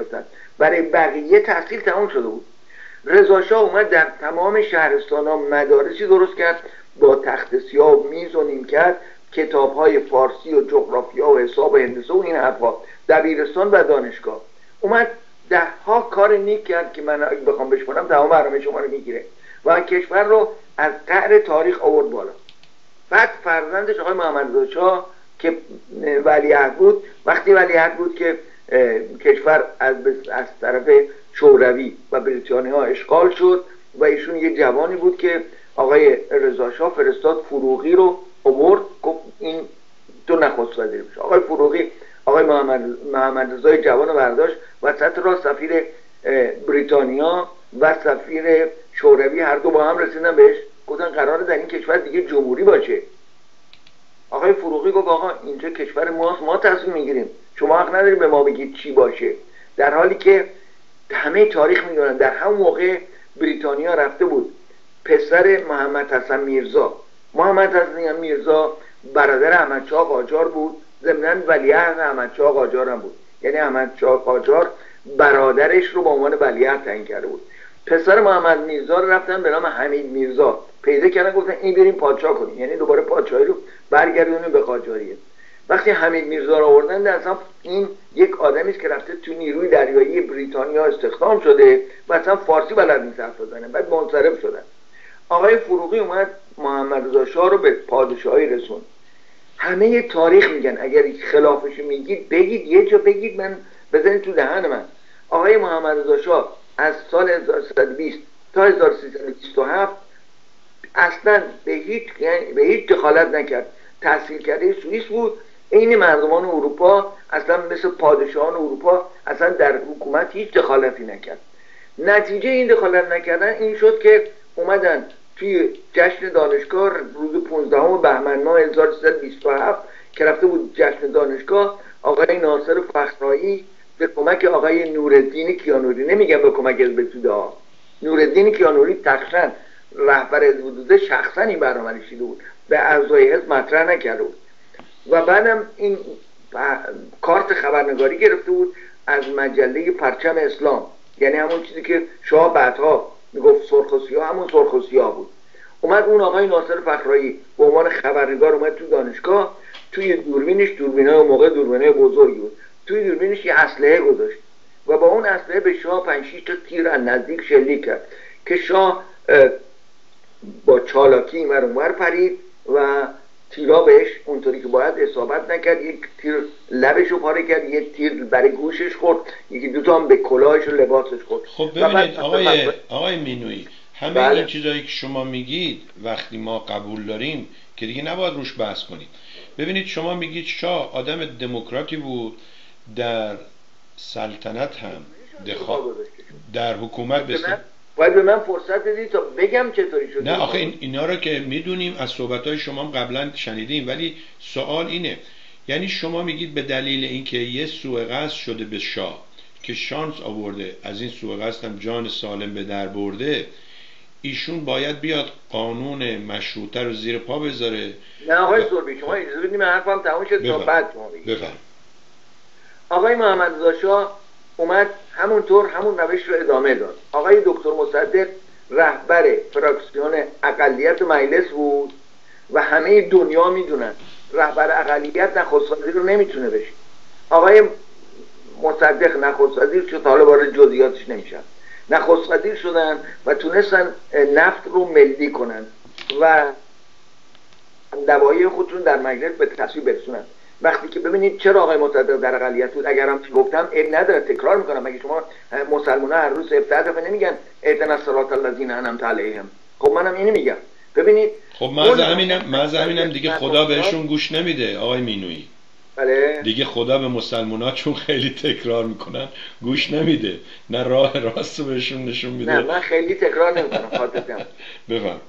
برای بقیه تحصیل تمام شده بود. رضا شاه اومد در تمام شهرستان‌ها مدارسی درست کرد با تخت سیاه و میز و نیمکت، کتاب‌های فارسی و جغرافیا و حساب و هندسه و این حرفا، دبیرستان و دانشگاه. اومد ده ها کار نیک کرد که من اگه بخوام بشمارم تمام برنامه شما رو میگیره و کشور رو از قعر تاریخ آورد بالا. بعد فرزندش آقای محمد رضا شاه که ولیعهد بود، وقتی ولیعهد بود که کشور از طرف شوروی و بریتانیا اشغال شد و ایشون یه جوانی بود که آقای رضا شاه فرستاد فروغی رو آورد، گفت این تو نخست وزیر بشه. آقای فروغی آقای محمد رضای جوان رو برداشت وسط را سفیر بریتانیا و سفیر شوروی هر دو با هم رسیدن بهش، گفتن قراره در این کشور دیگه جمهوری باشه. آقای فروغی گفت آقا اینجا کشور ماست، ما تصمیم میگیریم، شما حق ندارید به ما بگید چی باشه. در حالی که همه تاریخ میدونن در همون موقع بریتانیا رفته بود پسر محمد حسن میرزا، محمد حسن میرزا برادر احمدشاه قاجار بود، ضمناً ولیعهد احمدشاه قاجار هم بود، یعنی احمدشاه قاجار برادرش رو به عنوان ولیعهد تعیین کرده بود. پسر محمد میرزا رو رفتن به نام حمید میرزا پیدا کردن، گفتن این بریم پادشاه کنیم، یعنی دوباره پادشاهی رو برگردونیم به قاجاریه. وقتی حمید میرزا رو آوردن، اصلا این یک آدمی است که رفته تو نیروی دریایی بریتانیا استخدام شده و اصلا فارسی بلد نیست حرف بزنه، بعد منصرف شدن. آقای فروغی اومد محمد رضا شاه رو به پادشاهی رسوند. همه تاریخ میگن اگر خلافش میگید بگید، یه جا بگید من بزنید تو دهن من. آقای محمد رضا شاه از سال 1320 تا 1327 اصلا به هیچ دخالت نکرد. تحصیل کرده سوئیس بود، عین مردمان اروپا، اصلا مثل پادشاهان اروپا اصلا در حکومت هیچ دخالتی نکرد. نتیجه این دخالت نکردن این شد که اومدن توی جشن دانشگاه روز 15 بهمن ماه 1327 که رفته بود جشن دانشگاه، آقای ناصر فخرایی به کمک آقای نورالدین کیانوری، نمیگم به کمک حزب توده ها، نورالدین کیانوری تقریبا رهبر حزب توده شخصا این برنامه رو چیده بود، به اعضای حزب مطرح نکرده بود و بعدم این کارت خبرنگاری گرفته بود از مجله پرچم اسلام، یعنی همون چیزی که شاه بعدها میگفت سرخ و سیاه، همون سرخ و سیاه بود. اومد اون آقای ناصر فخرایی به عنوان خبرنگار اومد تو دانشگاه، توی دوربینش، دوربینای موقع دوربینای بزرگی بود، توی دوربینش یه اسلحه گذاشت و با اون اسلحه به شاه 5-6 تا تیر از نزدیک شلیک کرد که شاه با چالاکی اینور اونور پرید و تیرا بهش اونطوری که باید اصابت نکرد. یک تیر لبش رو پاره کرد، یک تیر برای گوشش خورد، یکی دوتا هم به کلاهش و لباسش خورد. خب ببینید آقای مینویی، همه بله. این چیزایی که شما میگید وقتی ما قبول داریم که دیگه نباید روش بحث کنید. ببینید شما میگید شاه آدم دموکراتی بود، در سلطنت هم در حکومت باید به من فرصت بدید تا بگم چطوری شده. نه آخه اینا رو که میدونیم، از صحبت‌های شما هم قبلا شنیدیم، ولی سوال اینه، یعنی شما میگید به دلیل اینکه یه سوء قصد شده به شاه که شانس آورده از این سوء قصد هم جان سالم به در برده، ایشون باید بیاد قانون مشروطه رو زیر پا بذاره؟ نه آقای سربی، شما اجازه بدید من حرفم تموم شد تا بعد شما بگید. آقای محمد رضا شاه اومد همونطور همون روش رو ادامه داد. آقای دکتر مصدق رهبر فراکسیون اقلیت مجلس بود و همه دنیا میدونن رهبر اقلیت نخست وزیر رو نمیتونه بشه. آقای مصدق نخست وزیر شد، حالا وارد جزئیاتش نمیشم، نخست وزیر شدن و تونستن نفت رو ملی کنن و دعوای خودشون در مجلس به تصویب برسونن. وقتی که ببینید چرا آقای مصدق در اقلیت بود، اگرم گفتم عیب نداره تکرار میکنم، مگه شما مسلمان‌ها هر روز 17 دفعه نمیگن اهدنا الصراط الذین انعمت علیهم؟ خب منم اینو میگم. ببینید خب من همینم دیگه خدا بهشون گوش نمیده آقای مینویی. بله دیگه خدا به مسلمان‌ها چون خیلی تکرار میکنن گوش نمیده، نه راه راست رو بهشون نشون میده. نه من خیلی تکرار نمیکنم خاطرم. بفهم.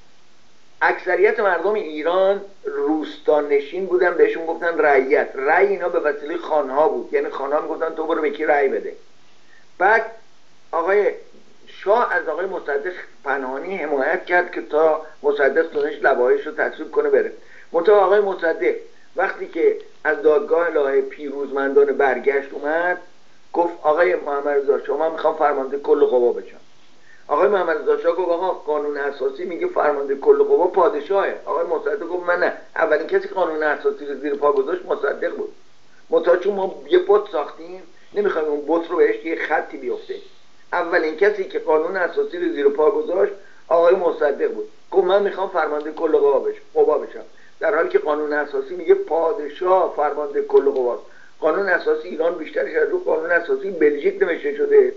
اکثریت مردم ایران روستانشین بودن، بهشون گفتن رعیت. رأی اینا به وسیله خانها بود، یعنی خانها میگفتن تو برو به کی رأی بده. بعد آقای شاه از آقای مصدق پنهانی حمایت کرد که تا مصدق تونش لوایحش رو تصویب کنه بره. منتها آقای مصدق وقتی که از دادگاه الهه پیروزمندانه برگشت اومد، گفت آقای محمد رضا شاه من میخوام فرمانده کل قوا بشم. آقای محمد رضا شاه گفت آقا قانون اساسی میگه فرمانده کل قوا پادشاهه. آقای مصدق گفت من نه. اولین کسی قانون اساسی رو زیر پا گذاشت مصدق بود. منتها چون ما یه بت ساختیم نمیخوایم اون بت رو بهش یه خطی بیفته. اولین کسی که قانون اساسی رو زیر پا گذاشت آقای مصدق بود. گفت من میخوام فرمانده کل قوا بشم. در حالی که قانون اساسی میگه پادشاه فرمانده کل قواست. قانون اساسی ایران بیشترش از رو قانون اساسی بلژیک نوشته شده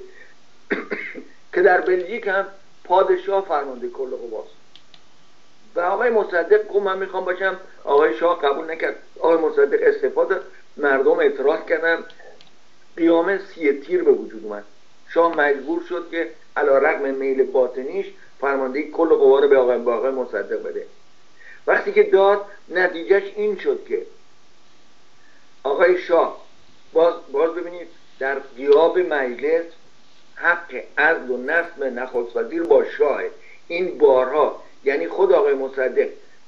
که در بلژیک هم پادشاه فرمانده کل قواست. و آقای مصدق گفت من میخوام باشم. آقای شاه قبول نکرد. آقای مصدق استعفا داد. مردم اعتراض کردن. قیام 30 تیر به وجود اومد. شاه مجبور شد که علیرغم میل باطنیش فرماندهی کل قوا رو به آقای مصدق بده. وقتی که داد نتیجهش این شد که آقای شاه باز ببینید در غیاب مجلس حق عزل و نصب نخست وزیر با شاه. این بارها یعنی خود آقای مصدق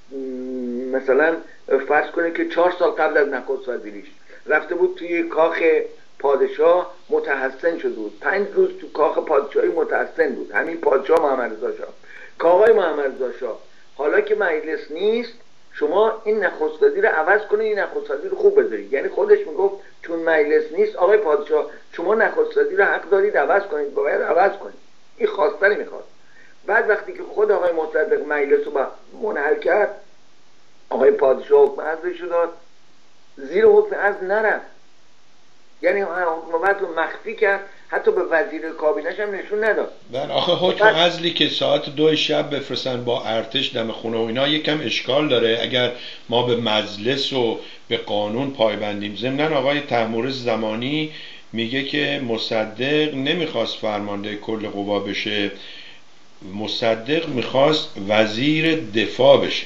مثلا فرض کنه که 4 سال قبل از نخست وزیریش رفته بود توی کاخ پادشاه متحسن شده بود. 5 روز تو کاخ پادشاهی متحسن بود. همین پادشاه محمد رضا شاه. که آقای محمد رضا شاه حالا که مجلس نیست شما این نخست وزیر رو عوض کنید، این نخست وزیر رو خوب بذارید. یعنی خودش میگفت چون مجلس نیست آقای پادشاه شما نخست وزیر رو حق دارید عوض کنید، باید عوض کنید. این خواستنی میخواد. بعد وقتی که خود آقای مصدق مجلس رو منحل کرد آقای پادشاه حکم عزلش رو داد. زیر حکم عزل نرفت. یعنی حکومت رو مخفی کرد. حتی به وزیر کابینش هم نشون نداد. بله آخه حکم عزلی که ساعت 2 شب بفرستن با ارتش دم خونه و اینا یکم اشکال داره اگر ما به مجلس و به قانون پایبندیم. ضمناً آقای تحمورض زمانی میگه که مصدق نمیخواست فرمانده کل قوا بشه، مصدق میخواست وزیر دفاع بشه.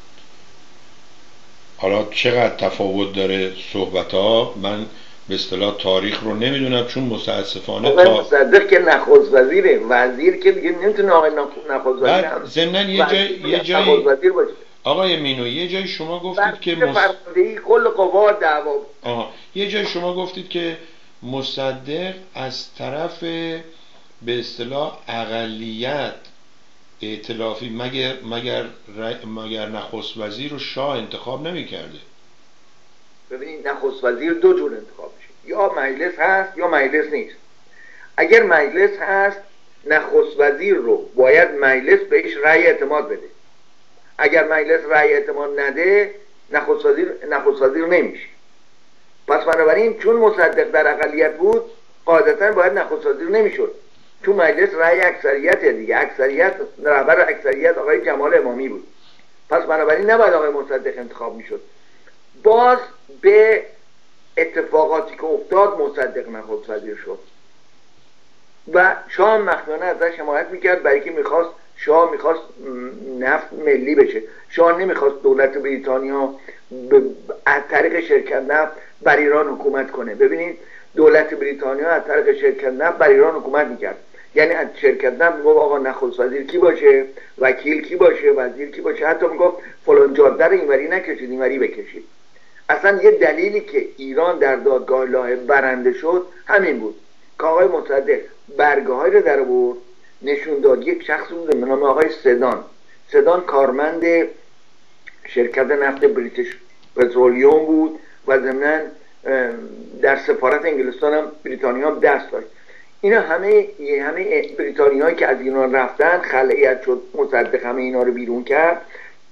حالا چقدر تفاوت داره صحبت ها من به اصطلاح تاریخ رو نمیدونم چون متاسفانه آقای مصدق که نخست وزیره، وزیر که دیگه نمیتونه آقای نخست وزیر ضمناً یه جای وزیر باشه. آقای مینو یه جای شما گفتید که فرماندهی کل قوا دعوا یه جای شما گفتید که مصدق از طرف به اصطلاح اقلیت ائتلافی مگر نخست وزیر رو شاه انتخاب نمی‌کرده. ببینید نخست وزیر 2 جور انتخاب میشه، یا مجلس هست یا مجلس نیست. اگر مجلس هست نخست وزیر رو باید مجلس بهش رأی اعتماد بده. اگر مجلس رأی اعتماد نده نخست وزیر نمیشه. پس بنابراین چون مصدق در اقلیت بود قاعدتا باید نخست وزیر نمیشد، چون مجلس رأی اکثریت دیگه. اکثریت رهبر اکثریت آقای جمال امامی بود. پس بنابراین نباید آقای مصدق انتخاب میشد. باز به اتفاقاتی که افتاد مصدق نخست وزیر شد و شاه مخفیانه ازش حمایت میکرد برای که شاه میخواست نفت ملی بشه. شاه نمیخواست دولت بریتانیا از طریق شرکت نفت بر ایران حکومت کنه. ببینید دولت بریتانیا از طریق شرکت نفت بر ایران حکومت میکرد. یعنی از شرکت نفت میگفت آقا نخست وزیر کی باشه، وکیل کی باشه، وزیر کی باشه، حتی میگفت فلان جاده رو اینوری نکشید اینوری بکشید. اصلا یه دلیلی که ایران در دادگاه لاهه برنده شد همین بود که آقای مصدق برگه‌های رو در آورد نشون داد. یک شخص بود به نام آقای سدان کارمند شرکت نفت بریتیش پترولیوم بود و ضمناً در سفارت انگلستان هم بریتانیا هم دست داشت. اینا همه بریتانیایی که از ایران رفتن خلعیت شد مصدق همه اینا رو بیرون کرد،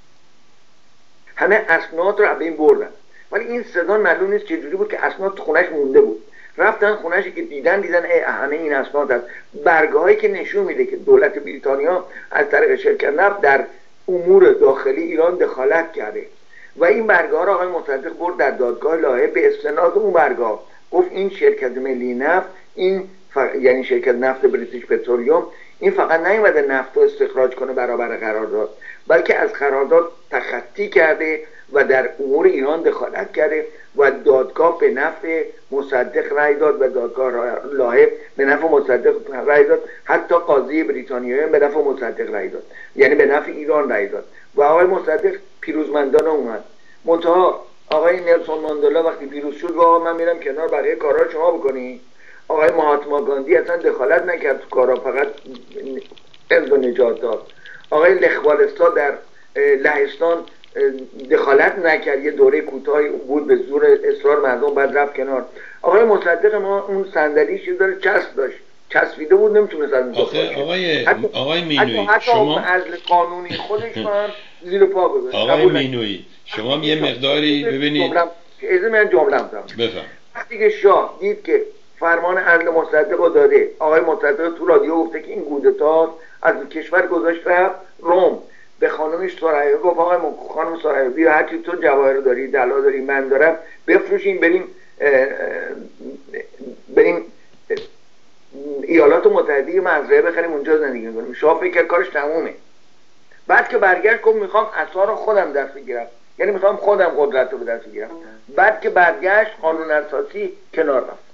همه اسناد رو از بین بردن. ولی این سدان معلوم نیست چجوری بود که اسناد تو خونش مونده بود. رفتن خونه‌اش که دیدن همه این اسناد هست، برگه‌هایی که نشون میده که دولت بریتانیا از طریق شرکت نفت در امور داخلی ایران دخالت کرده و این برگه‌ها رو آقای مصدق برد در دادگاه لاهه. به استناد اون برگه‌ها گفت این شرکت ملی نفت یعنی شرکت نفت بریتیش پترولیوم این فقط نیومده نفت رو استخراج کنه برابر قرارداد، بلکه از قرارداد تخطی کرده و در امور ایران دخالت کرده و دادگاه به نفع مصدق رأی داد و دادگاه لاهه به نفع مصدق رأی داد. حتی قاضی بریتانیایی به نفع مصدق رأی داد، یعنی به نفع ایران رأی داد و آقای مصدق پیروزمندانه اومد. منتها آقای نلسون ماندلا وقتی پیروز شد گفت من میرم کنار بقیه کارا رو شما بکنی. آقای مهاتما گاندی اصلا دخالت نکرد تو کارا، فقط هند و نجات داد. آقای لخوالستا در لهستان دخالت نکرد، یه دوره کوتاهی بود، به زور اصرار مردم بعد رفت کنار. آقای مصدق ما اون صندلی چیز داره چسب داشت، چسبیده بود، نمیتونست از اون آقای مینویی شما عزل قانونی خودش هم زیر پا گذاشت. آقای مینویی شما یه مقداری ببینید، من جمله‌ام بفهم. وقتی که شاه دید که فرمان عزل مصدق رو داده، آقای مصدق تو رادیو گفته که این کودتا از کشور گذاشت رفت روم، به خانمش سرایو گفت آقای خانم سرایو بیا هرچی تو جواهر داری طلا داری من دارم بفروشیم بریم ایالات متحده مزرعه بخریم اونجا زندگی کنیم. شاه فکر کارش تمومه. بعد که برگشت گفت میخوام عصا رو خودم دست بگیرم، یعنی میخوام خودم قدرت رو به دست بگیرم. بعد که برگشت قانون اساسی کنار رفت.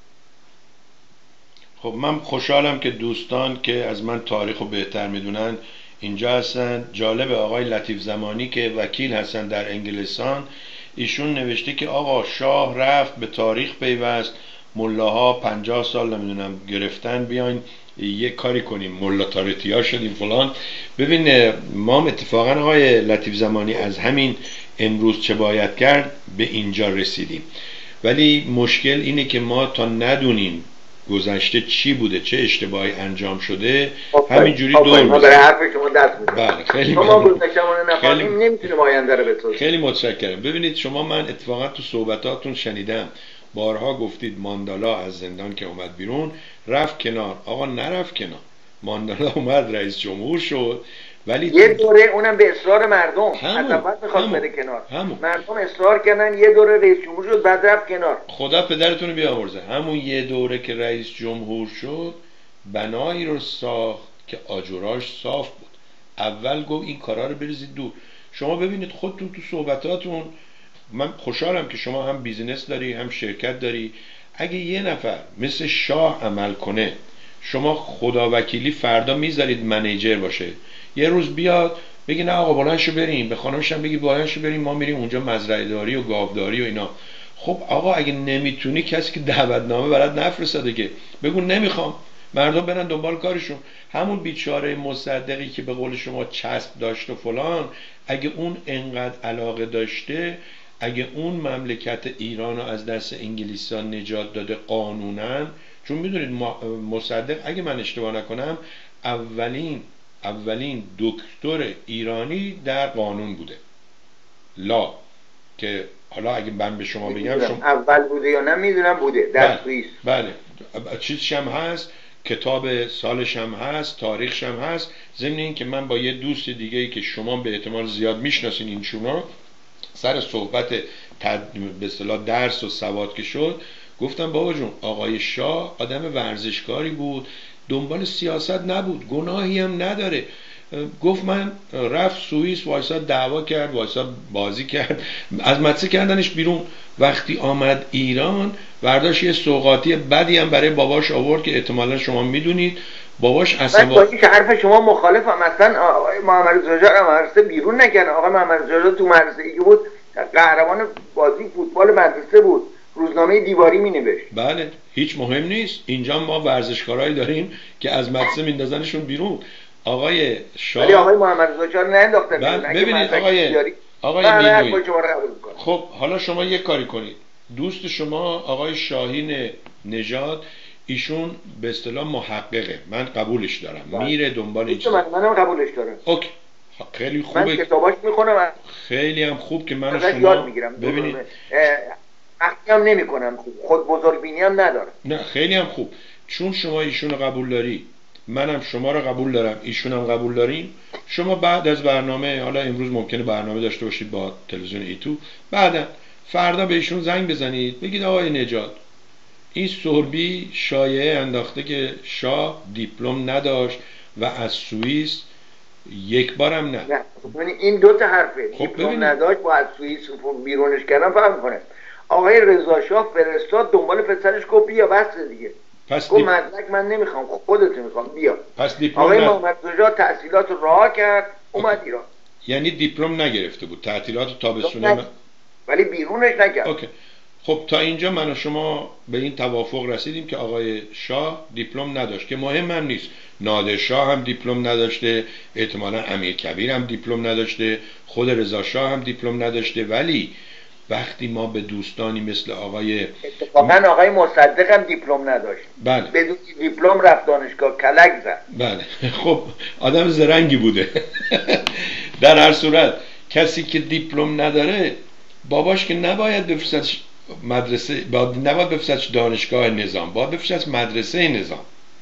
خب من خوشحالم که دوستان که از من تاریخ رو بهتر میدونن اینجا هستن. جالب، آقای لطیف زمانی که وکیل هستن در انگلستان، ایشون نوشته که آقا شاه رفت به تاریخ پیوست، ملاها 50 سال نمیدونم گرفتن، بیاین یه کاری کنیم، ملاتاریتی ها شدیم فلان. ببین ما اتفاقا آقای لطیف زمانی از همین امروز چه باید کرد به اینجا رسیدیم. ولی مشکل اینه که ما تا ندونیم گذشته چی بوده، چه اشتباهی انجام شده، همینجوری دور میزنیم. ما برای حرف شما دست میزنیم. بله خیلی ما گذشته‌مون نفهمیم نمیتونیم آینده رو بسازیم. خیلی متشکرم. ببینید شما، من اتفاقا تو صحبتاتون شنیدم بارها گفتید ماندالا از زندان که اومد بیرون رفت کنار. آقا نرفت کنار، ماندالا اومد رئیس جمهور شد، ولی یه دوره اونم به اصرار مردم از اول میخواست بره کنار. مردم اصرار کردن، یه دوره رئیس جمهور شد، بعد رفت کنار. خدا پدرتون رو بیامرزه. همون یه دوره که رئیس جمهور شد بنایی رو ساخت که آجوراش صاف بود. اول گفت این کارا رو بریزید دور. شما ببینید خودتون تو صحبتاتون، من خوشحالم که شما هم بیزینس داری هم شرکت داری. اگه یه نفر مثل شاه عمل کنه، شما خدا وکیلی فردا میذارید منیجر باشه، یه روز بیاد بگی نه آقا بلندشو بریم، به خانمش هم بگی بلندشو بریم، ما میریم اونجا مزرعه داری و گاوداری و اینا. خب آقا اگه نمیتونی، کسی که دعوتنامه برات نفرستاده که بگو نمیخوام، مردم برن دنبال کارشون. همون بیچاره مصدقی که به قول شما چسب داشت و فلان، اگه اون انقدر علاقه داشته، اگه اون مملکت ایران رو از دست انگلیسان نجات داده قانوناً، چون میدونید مصدق اگه من اشتباه نکنم اولین دکتر ایرانی در قانون بوده، لا، که حالا اگه من به شما بگم شما اول بوده یا نه میدونم بوده در سوئیس. بله چیزش هم هست، کتاب سالش هم هست، تاریخش هم هست. ضمن این که من با یه دوست دیگه ای که شما به احتمال زیاد میشناسین اینشونا، سر صحبت به اصطلاح درس و سواد که شد، گفتم بابا جون آقای شاه آدم ورزشکاری بود، دنبال سیاست نبود، گناهی هم نداره. گفت من رفت سوئیس، وایسا دعوا کرد، وایسا بازی کرد، از مدرسه کردنش بیرون. وقتی آمد ایران برداشت یه سوغاتی بدی هم برای باباش آورد که احتمالا شما میدونید باباش اصلا با اینکه حرف شما مخالفم. مثلا آقای محمد رضا شاه مدرسه بیرون نکرد. آقای محمد رضا تو مدرسه ای بود، قهرمان بازی فوتبال مدرسه بود، روزنامه دیواری مینوشت. بله هیچ مهم نیست. اینجا ما ورزشکارایی داریم که از مدرسه میندازنشون بیرون. آقای شاه، ولی آقای محمد رضا شاه ننداختن. ببینید آقای مینوی، خب حالا شما یک کاری کنید، دوست شما آقای شاهین نژاد، ایشون به اصطلاح محققه، من قبولش دارم، میره دنبال این چیزا. منم قبولش دارم. اوکی خیلی خوبه، من کتاباش میخونم، خیلی هم خوب که من شما یاد میگیرم. ببینید اختی هم نمی کنم، خود بزرگبینی هم ندارم. نه خیلی هم خوب، چون شما ایشون رو قبول داری، منم شما رو قبول دارم، ایشون هم قبول داریم. شما بعد از برنامه، حالا امروز ممکنه برنامه داشته باشید با تلویزیون ایتو، بعدا فردا به ایشون زنگ بزنید بگید آقای نژاد، این سوربی شایعه انداخته که شاه دیپلم نداشت و از سوئیس یک بارم نه. این دو تا حرفه. خب دیپلم نداشت با از سوئیس بیرونش کردن فهم کنه. آقای رضا شاه فرستاد دنبال پسرش، گفت بیا بس دیگه. پس گفت مدرک من نمیخوام، خودت میخوام، بیا. پس دیپلم آقای محمد رضا تحصیلات رو رها کرد، اومد ایران. یعنی دیپلم نگرفته بود، تعطیلات تابستونه ولی بیرونش نکرد. اوکی. خب تا اینجا من و شما به این توافق رسیدیم که آقای شاه دیپلم نداشت، که مهم هم نیست. نادر شاه هم دیپلم نداشته، احتمالاً امیرکبیر هم دیپلم نداشته، خود رضا شاه هم دیپلم نداشته. ولی وقتی ما به دوستانی مثل اتفاقاً آقای مصدق هم دیپلم نداشت. بله. بدون دیپلم رفت دانشگاه، کلک زد. بله. خب آدم زرنگی بوده. در هر صورت کسی که دیپلم نداره باباش که نباید بفرستش مدرسه، نباید بفرستش دانشگاه نظام، باید بفرستش مدرسه نظام.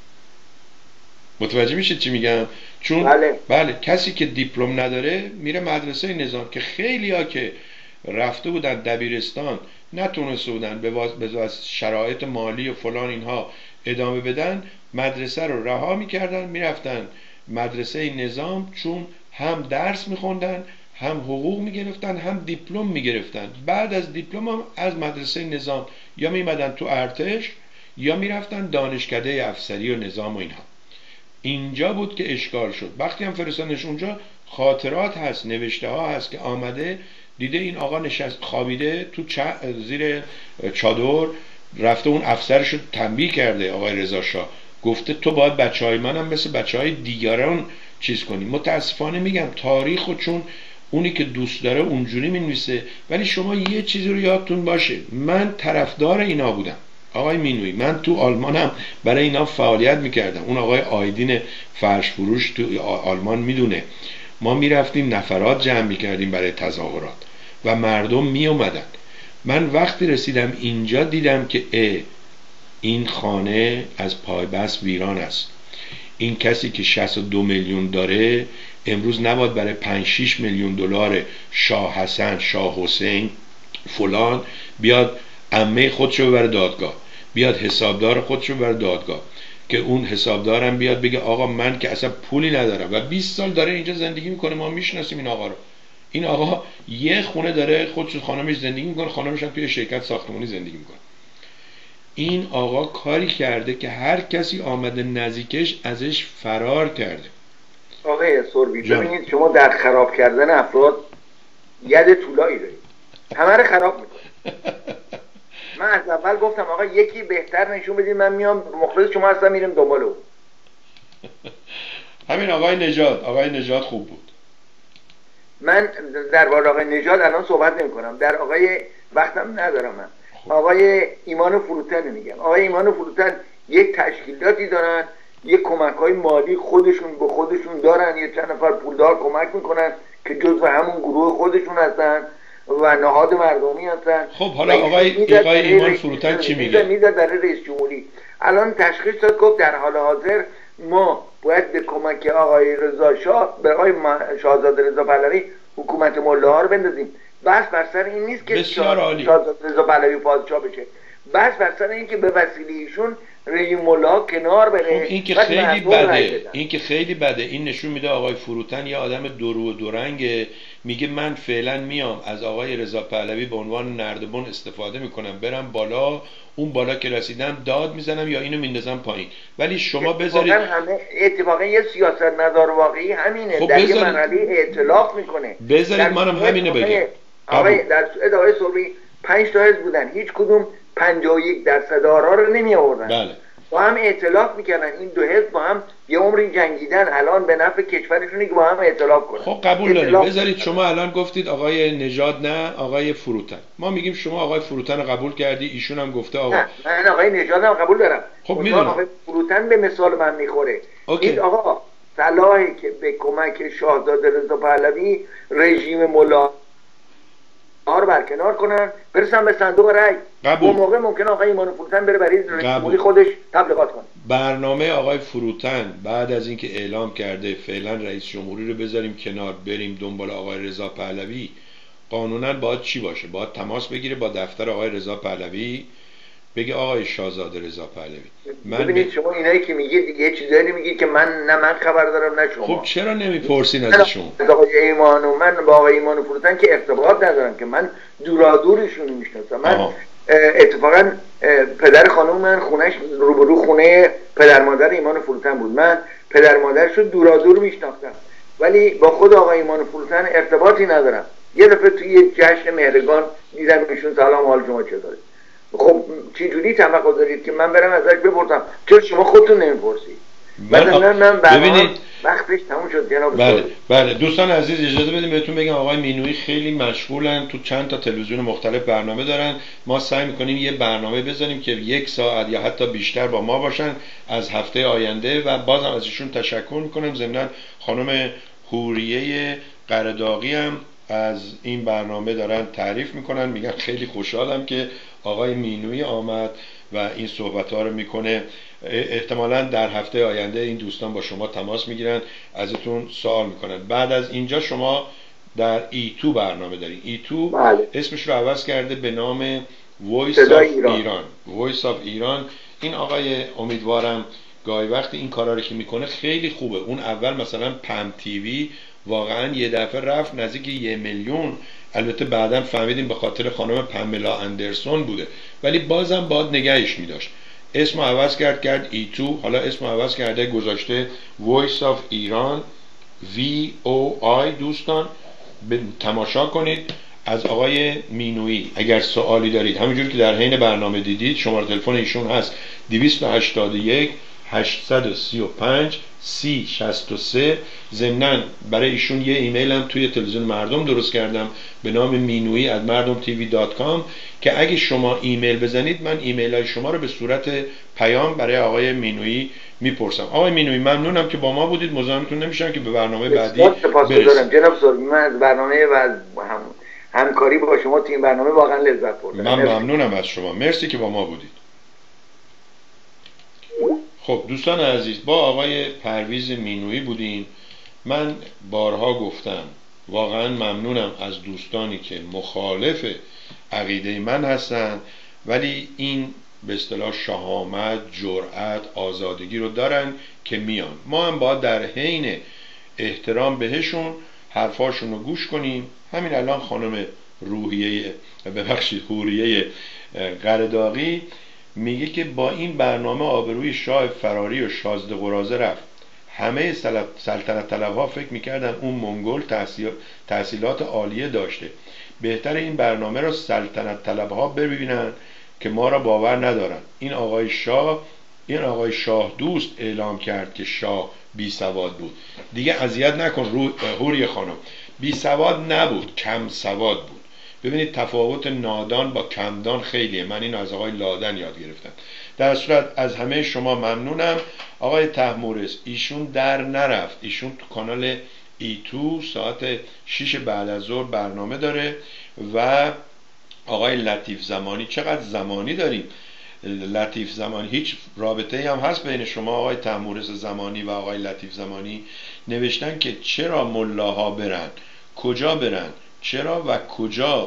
متوجه میشید چی میگم؟ چون بله کسی که دیپلم نداره میره مدرسه نظام، که خیلی ها که رفته بودن دبیرستان نتونسته بودن به واسه شرایط مالی و فلان اینها ادامه بدن، مدرسه رو رها میکردن میرفتن مدرسه نظام، چون هم درس میخوندن، هم حقوق میگرفتن، هم دیپلم میگرفتن. بعد از دیپلم هم از مدرسه نظام یا میمدن تو ارتش یا میرفتن دانشکده افسری و نظام و اینها. اینجا بود که اشکال شد. وقتی هم فرستانش اونجا، خاطرات هست، نوشته ها هست که آمده دیده این آقا نشست خوابیده تو زیر چادر، رفته اون افسرشو تنبیه کرده آقای رضا شاه، گفته تو باید بچهای منم مثل بچهای دیگران چیز کنی. متاسفانه میگم تاریخو چون اونی که دوست داره اونجوری مینویسه. ولی شما یه چیزی رو یادتون باشه، من طرفدار اینا بودم آقای مینوی، من تو آلمانم برای اینا فعالیت میکردم. اون آقای آیدین فرش فروش تو آلمان میدونه، ما میرفتیم نفرات جمع میکردیم برای تظاهرات و مردم میومدن. من وقتی رسیدم اینجا دیدم که این خانه از پای بست ویران است. این کسی که 62 میلیون داره امروز نباید برای 5-6 میلیون دلار شاه حسن، شاه حسین فلان بیاد عمه خودشو ببره دادگاه، بیاد حسابدار خودشو ببره دادگاه، که اون حسابدارم بیاد بگه آقا من که اصلا پولی ندارم و 20 سال داره اینجا زندگی میکنه، ما میشناسیم این آقا رو. این آقا یه خونه داره خودش خانمش زندگی میکنه، خانمش هم توی شرکت ساختمانی زندگی میکنه. این آقا کاری کرده که هر کسی آمده نزدیکش ازش فرار کرده. آقای سربی ببینید شما در خراب کردن افراد ید طولایی دارید، همه رو خراب میکنید. من از اول گفتم آقا یکی بهتر نشون بدید، من میام مخلص شما هستم میرم دنبال اون. همین آقای نژاد خوب بود. من در باره آقای نژاد الان صحبت نمی کنم، در آقای وقتم ندارم. من آقای ایمان فروتن میگم. آقای ایمان فروتن یک تشکیلاتی دارن، یک کمک‌های مالی خودشون به خودشون دارن، یه چند نفر پولدار کمک میکنن که جزو همون گروه خودشون هستن و نهاد مردمی هستن. خب حالا آقای ایمان فروتن چی میگه؟ میزد در رئیس جمهوری. الان تشخیص داد گفت در حال حاضر ما باید به کمک آقای رضا شاه، به آقای شاهزاده رضا پهلوی حکومت ملاها رو بندازیم. بس بر سر این نیست که شاهزاده رضا پهلوی پادشاه بشه، بس بر سر این که به وسیله ایشون رژیم ملاها کنار بره. این که خیلی بده، این که خیلی بده. این نشون میده آقای فروتن یه آدم درو و دورنگه. میگه من فعلا میام از آقای رضا پهلوی به عنوان نردبان استفاده میکنم، برم بالا، اون بالا که رسیدم داد میزنم یا اینو میندازم پایین. ولی شما بذارید اتفاقا یه سیاست مدار واقعی همینه. خب در یه مرحله ائتلاف میکنه. بذارید منم همینو بگم. آقای در سوئد آقای سربی 5 تا حزب بودن، هیچ کدوم 51% آرا رو نمی آوردن. بله. با هم ائتلاف میکردن، این دو حزب با هم یه عمری جنگیدن، الان به نفع کشورشونه که با هم ائتلاف کنن. خب قبول داریم. بذارید شما الان گفتید آقای نژاد نه آقای فروتن، ما میگیم شما آقای فروتن رو قبول کردی، ایشون هم گفته آقا نه من آقای نژادم قبول دارم. خب میدونم آقای فروتن به مثال من میخوره. این آقا صلاحی که به کمک شاهزاده رضا پهلوی رژیم ملا رو برکنار کنن، برسن به صندوق رای. اون موقع ممکن آقای ایمان فروتن بره برای رئیس خودش تبلیغات کنه. برنامه آقای فروتن بعد از اینکه اعلام کرده فعلا رئیس جمهوری رو بذاریم کنار، بریم دنبال آقای رضا پهلوی، قانونا باید چی باشه؟ باید تماس بگیره با دفتر آقای رضا پهلوی، بگه آقای شاهزاده رضا پهلوی ببینید شما اینایی که میگید یه چیزایی میگید که من خبر دارم نه شما. خب چرا نمیپرسین ازشون؟ آقای ایمان و من با آقای ایمان فروتن که ارتباط ندارم، که من دورادورشون میشناسم. من اتفاقا پدر خانم من خونش روبرو خونه پدر مادر ایمان فروتن بود، من پدر مادرش رو دورادور میشناختم، ولی با خود آقای ایمان فروتن ارتباطی ندارم. یه دفعه توی یه جشن مهرگان دیدم ایشون سلام حال شما چطوره. خب چه جوری توقع دارید که من برم ازش بپرسم؟ چرا شما خودتون نمیپرسید؟ من ببینید وقتش تموم شد جناب. بله دوستان عزیز اجازه بدید بهتون بگم آقای مینویی خیلی مشغولن، تو چند تا تلویزیون مختلف برنامه دارن. ما سعی میکنیم یه برنامه بذاریم که 1 ساعت یا حتی بیشتر با ما باشن از هفته آینده و بازم از ایشون تشکر میکنم. ضمن خانم حوریه قرداغی هم از این برنامه دارن تعریف میکنن، میگن خیلی خوشحالم که آقای مینویی آمد و این صحبت ها رو میکنه. احتمالا در هفته آینده این دوستان با شما تماس میگیرن، ازتون سوال میکنن. بعد از اینجا شما در E2 برنامه دارین. E2 اسمش رو عوض کرده به نام Voice of ایران. Voice of ایران. این آقای امیدوارم گاهی وقتی این کارا رو که میکنه خیلی خوبه. اون اول مثلا پم تیوی واقعا یه دفعه رفت نزدیک 1 میلیون، البته بعداً فهمیدیم به خاطر خانم پاملا اندرسون بوده، ولی بازم باید نگهش میداشت. اسم عوض کرد E2، حالا اسم عوض کرده گذاشته Voice of ایران VOI. دوستان تماشا کنید از آقای مینویی. اگر سوالی دارید همونجور که در حین برنامه دیدید شماره تلفن ایشون هست 281 835 3063. ضمناً برای ایشون یه ایمیل هم توی تلویزیون مردم درست کردم به نام minoui@mardomtv.com که اگه شما ایمیل بزنید من ایمیل های شما رو به صورت پیام برای آقای مینویی میپرسم. آقای مینویی ممنونم که با ما بودید، مزاحمتون نمیشم که به برنامه بعدی برسیم. جناب سربی من از برنامه و همکاری با شما تو این برنامه واقعا لذت بردم. من ممنونم از شما، مرسی که با ما بودید. خب دوستان عزیز، با آقای پرویز مینویی بودیم. من بارها گفتم واقعا ممنونم از دوستانی که مخالف عقیده من هستن ولی این به اصطلاح شهامت، جرأت، آزادگی رو دارن که میان. ما هم باید در حین احترام بهشون حرفاشون رو گوش کنیم. همین الان خانم حوریه قرداغی میگه که با این برنامه آبروی شاه فراری و شازده قراضه رفت. همه سلطنت طلبها فکر میکردن اون منگول تحصیلات عالیه داشته. بهتر این برنامه را سلطنت طلبها ببینن که ما را باور ندارن. این آقای شاه دوست اعلام کرد که شاه بی سواد بود. دیگه اذیت نکن حوریه خانم، بی سواد نبود، کم سواد بود. ببینید تفاوت نادان با کمدان خیلیه. من این از آقای لادن یاد گرفتم. در صورت از همه شما ممنونم. آقای طهمورث ایشون در نرفت، ایشون تو کانال E2 ساعت 6 بعد از ظهر برنامه داره و آقای لطیف زمانی. چقدر زمانی داریم؟ لطیف زمانی، هیچ رابطه هم هست بین شما آقای طهمورث زمانی و آقای لطیف زمانی؟ نوشتن که چرا ملاها برن، کجا برن، چرا و کجا.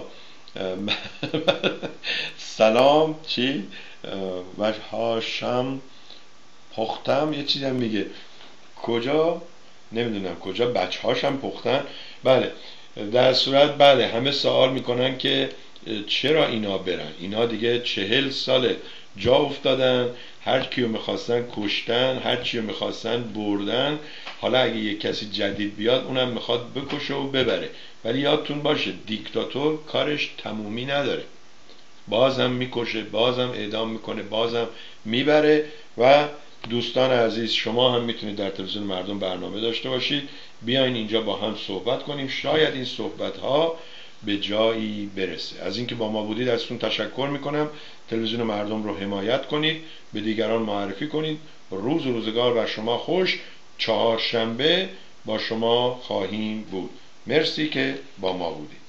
سلام چی؟ هاشم پختم یه چیزی هم میگه کجا، نمیدونم کجا بچه هاشم پختن. بله در صورت بله همه سوال میکنن که چرا اینا برن. اینا دیگه 40 ساله جا افتادن، هر کیو میخواستن کشتن، هر چیو میخواستن بردن. حالا اگه یه کسی جدید بیاد اونم میخواد بکشه و ببره. ولی یادتون باشه دیکتاتور کارش تمومی نداره، بازم میکشه، بازم اعدام میکنه، بازم میبره. و دوستان عزیز شما هم میتونید در تلویزیون مردم برنامه داشته باشید، بیاین اینجا با هم صحبت کنیم، شاید این صحبت ها به جایی برسه. از اینکه با ما بودید ازتون تشکر میکنم. تلویزیون مردم رو حمایت کنید، به دیگران معرفی کنید. روز و روزگار بر شما خوش. 4 شنبه با شما خواهیم بود. مرسی که با ما بودید.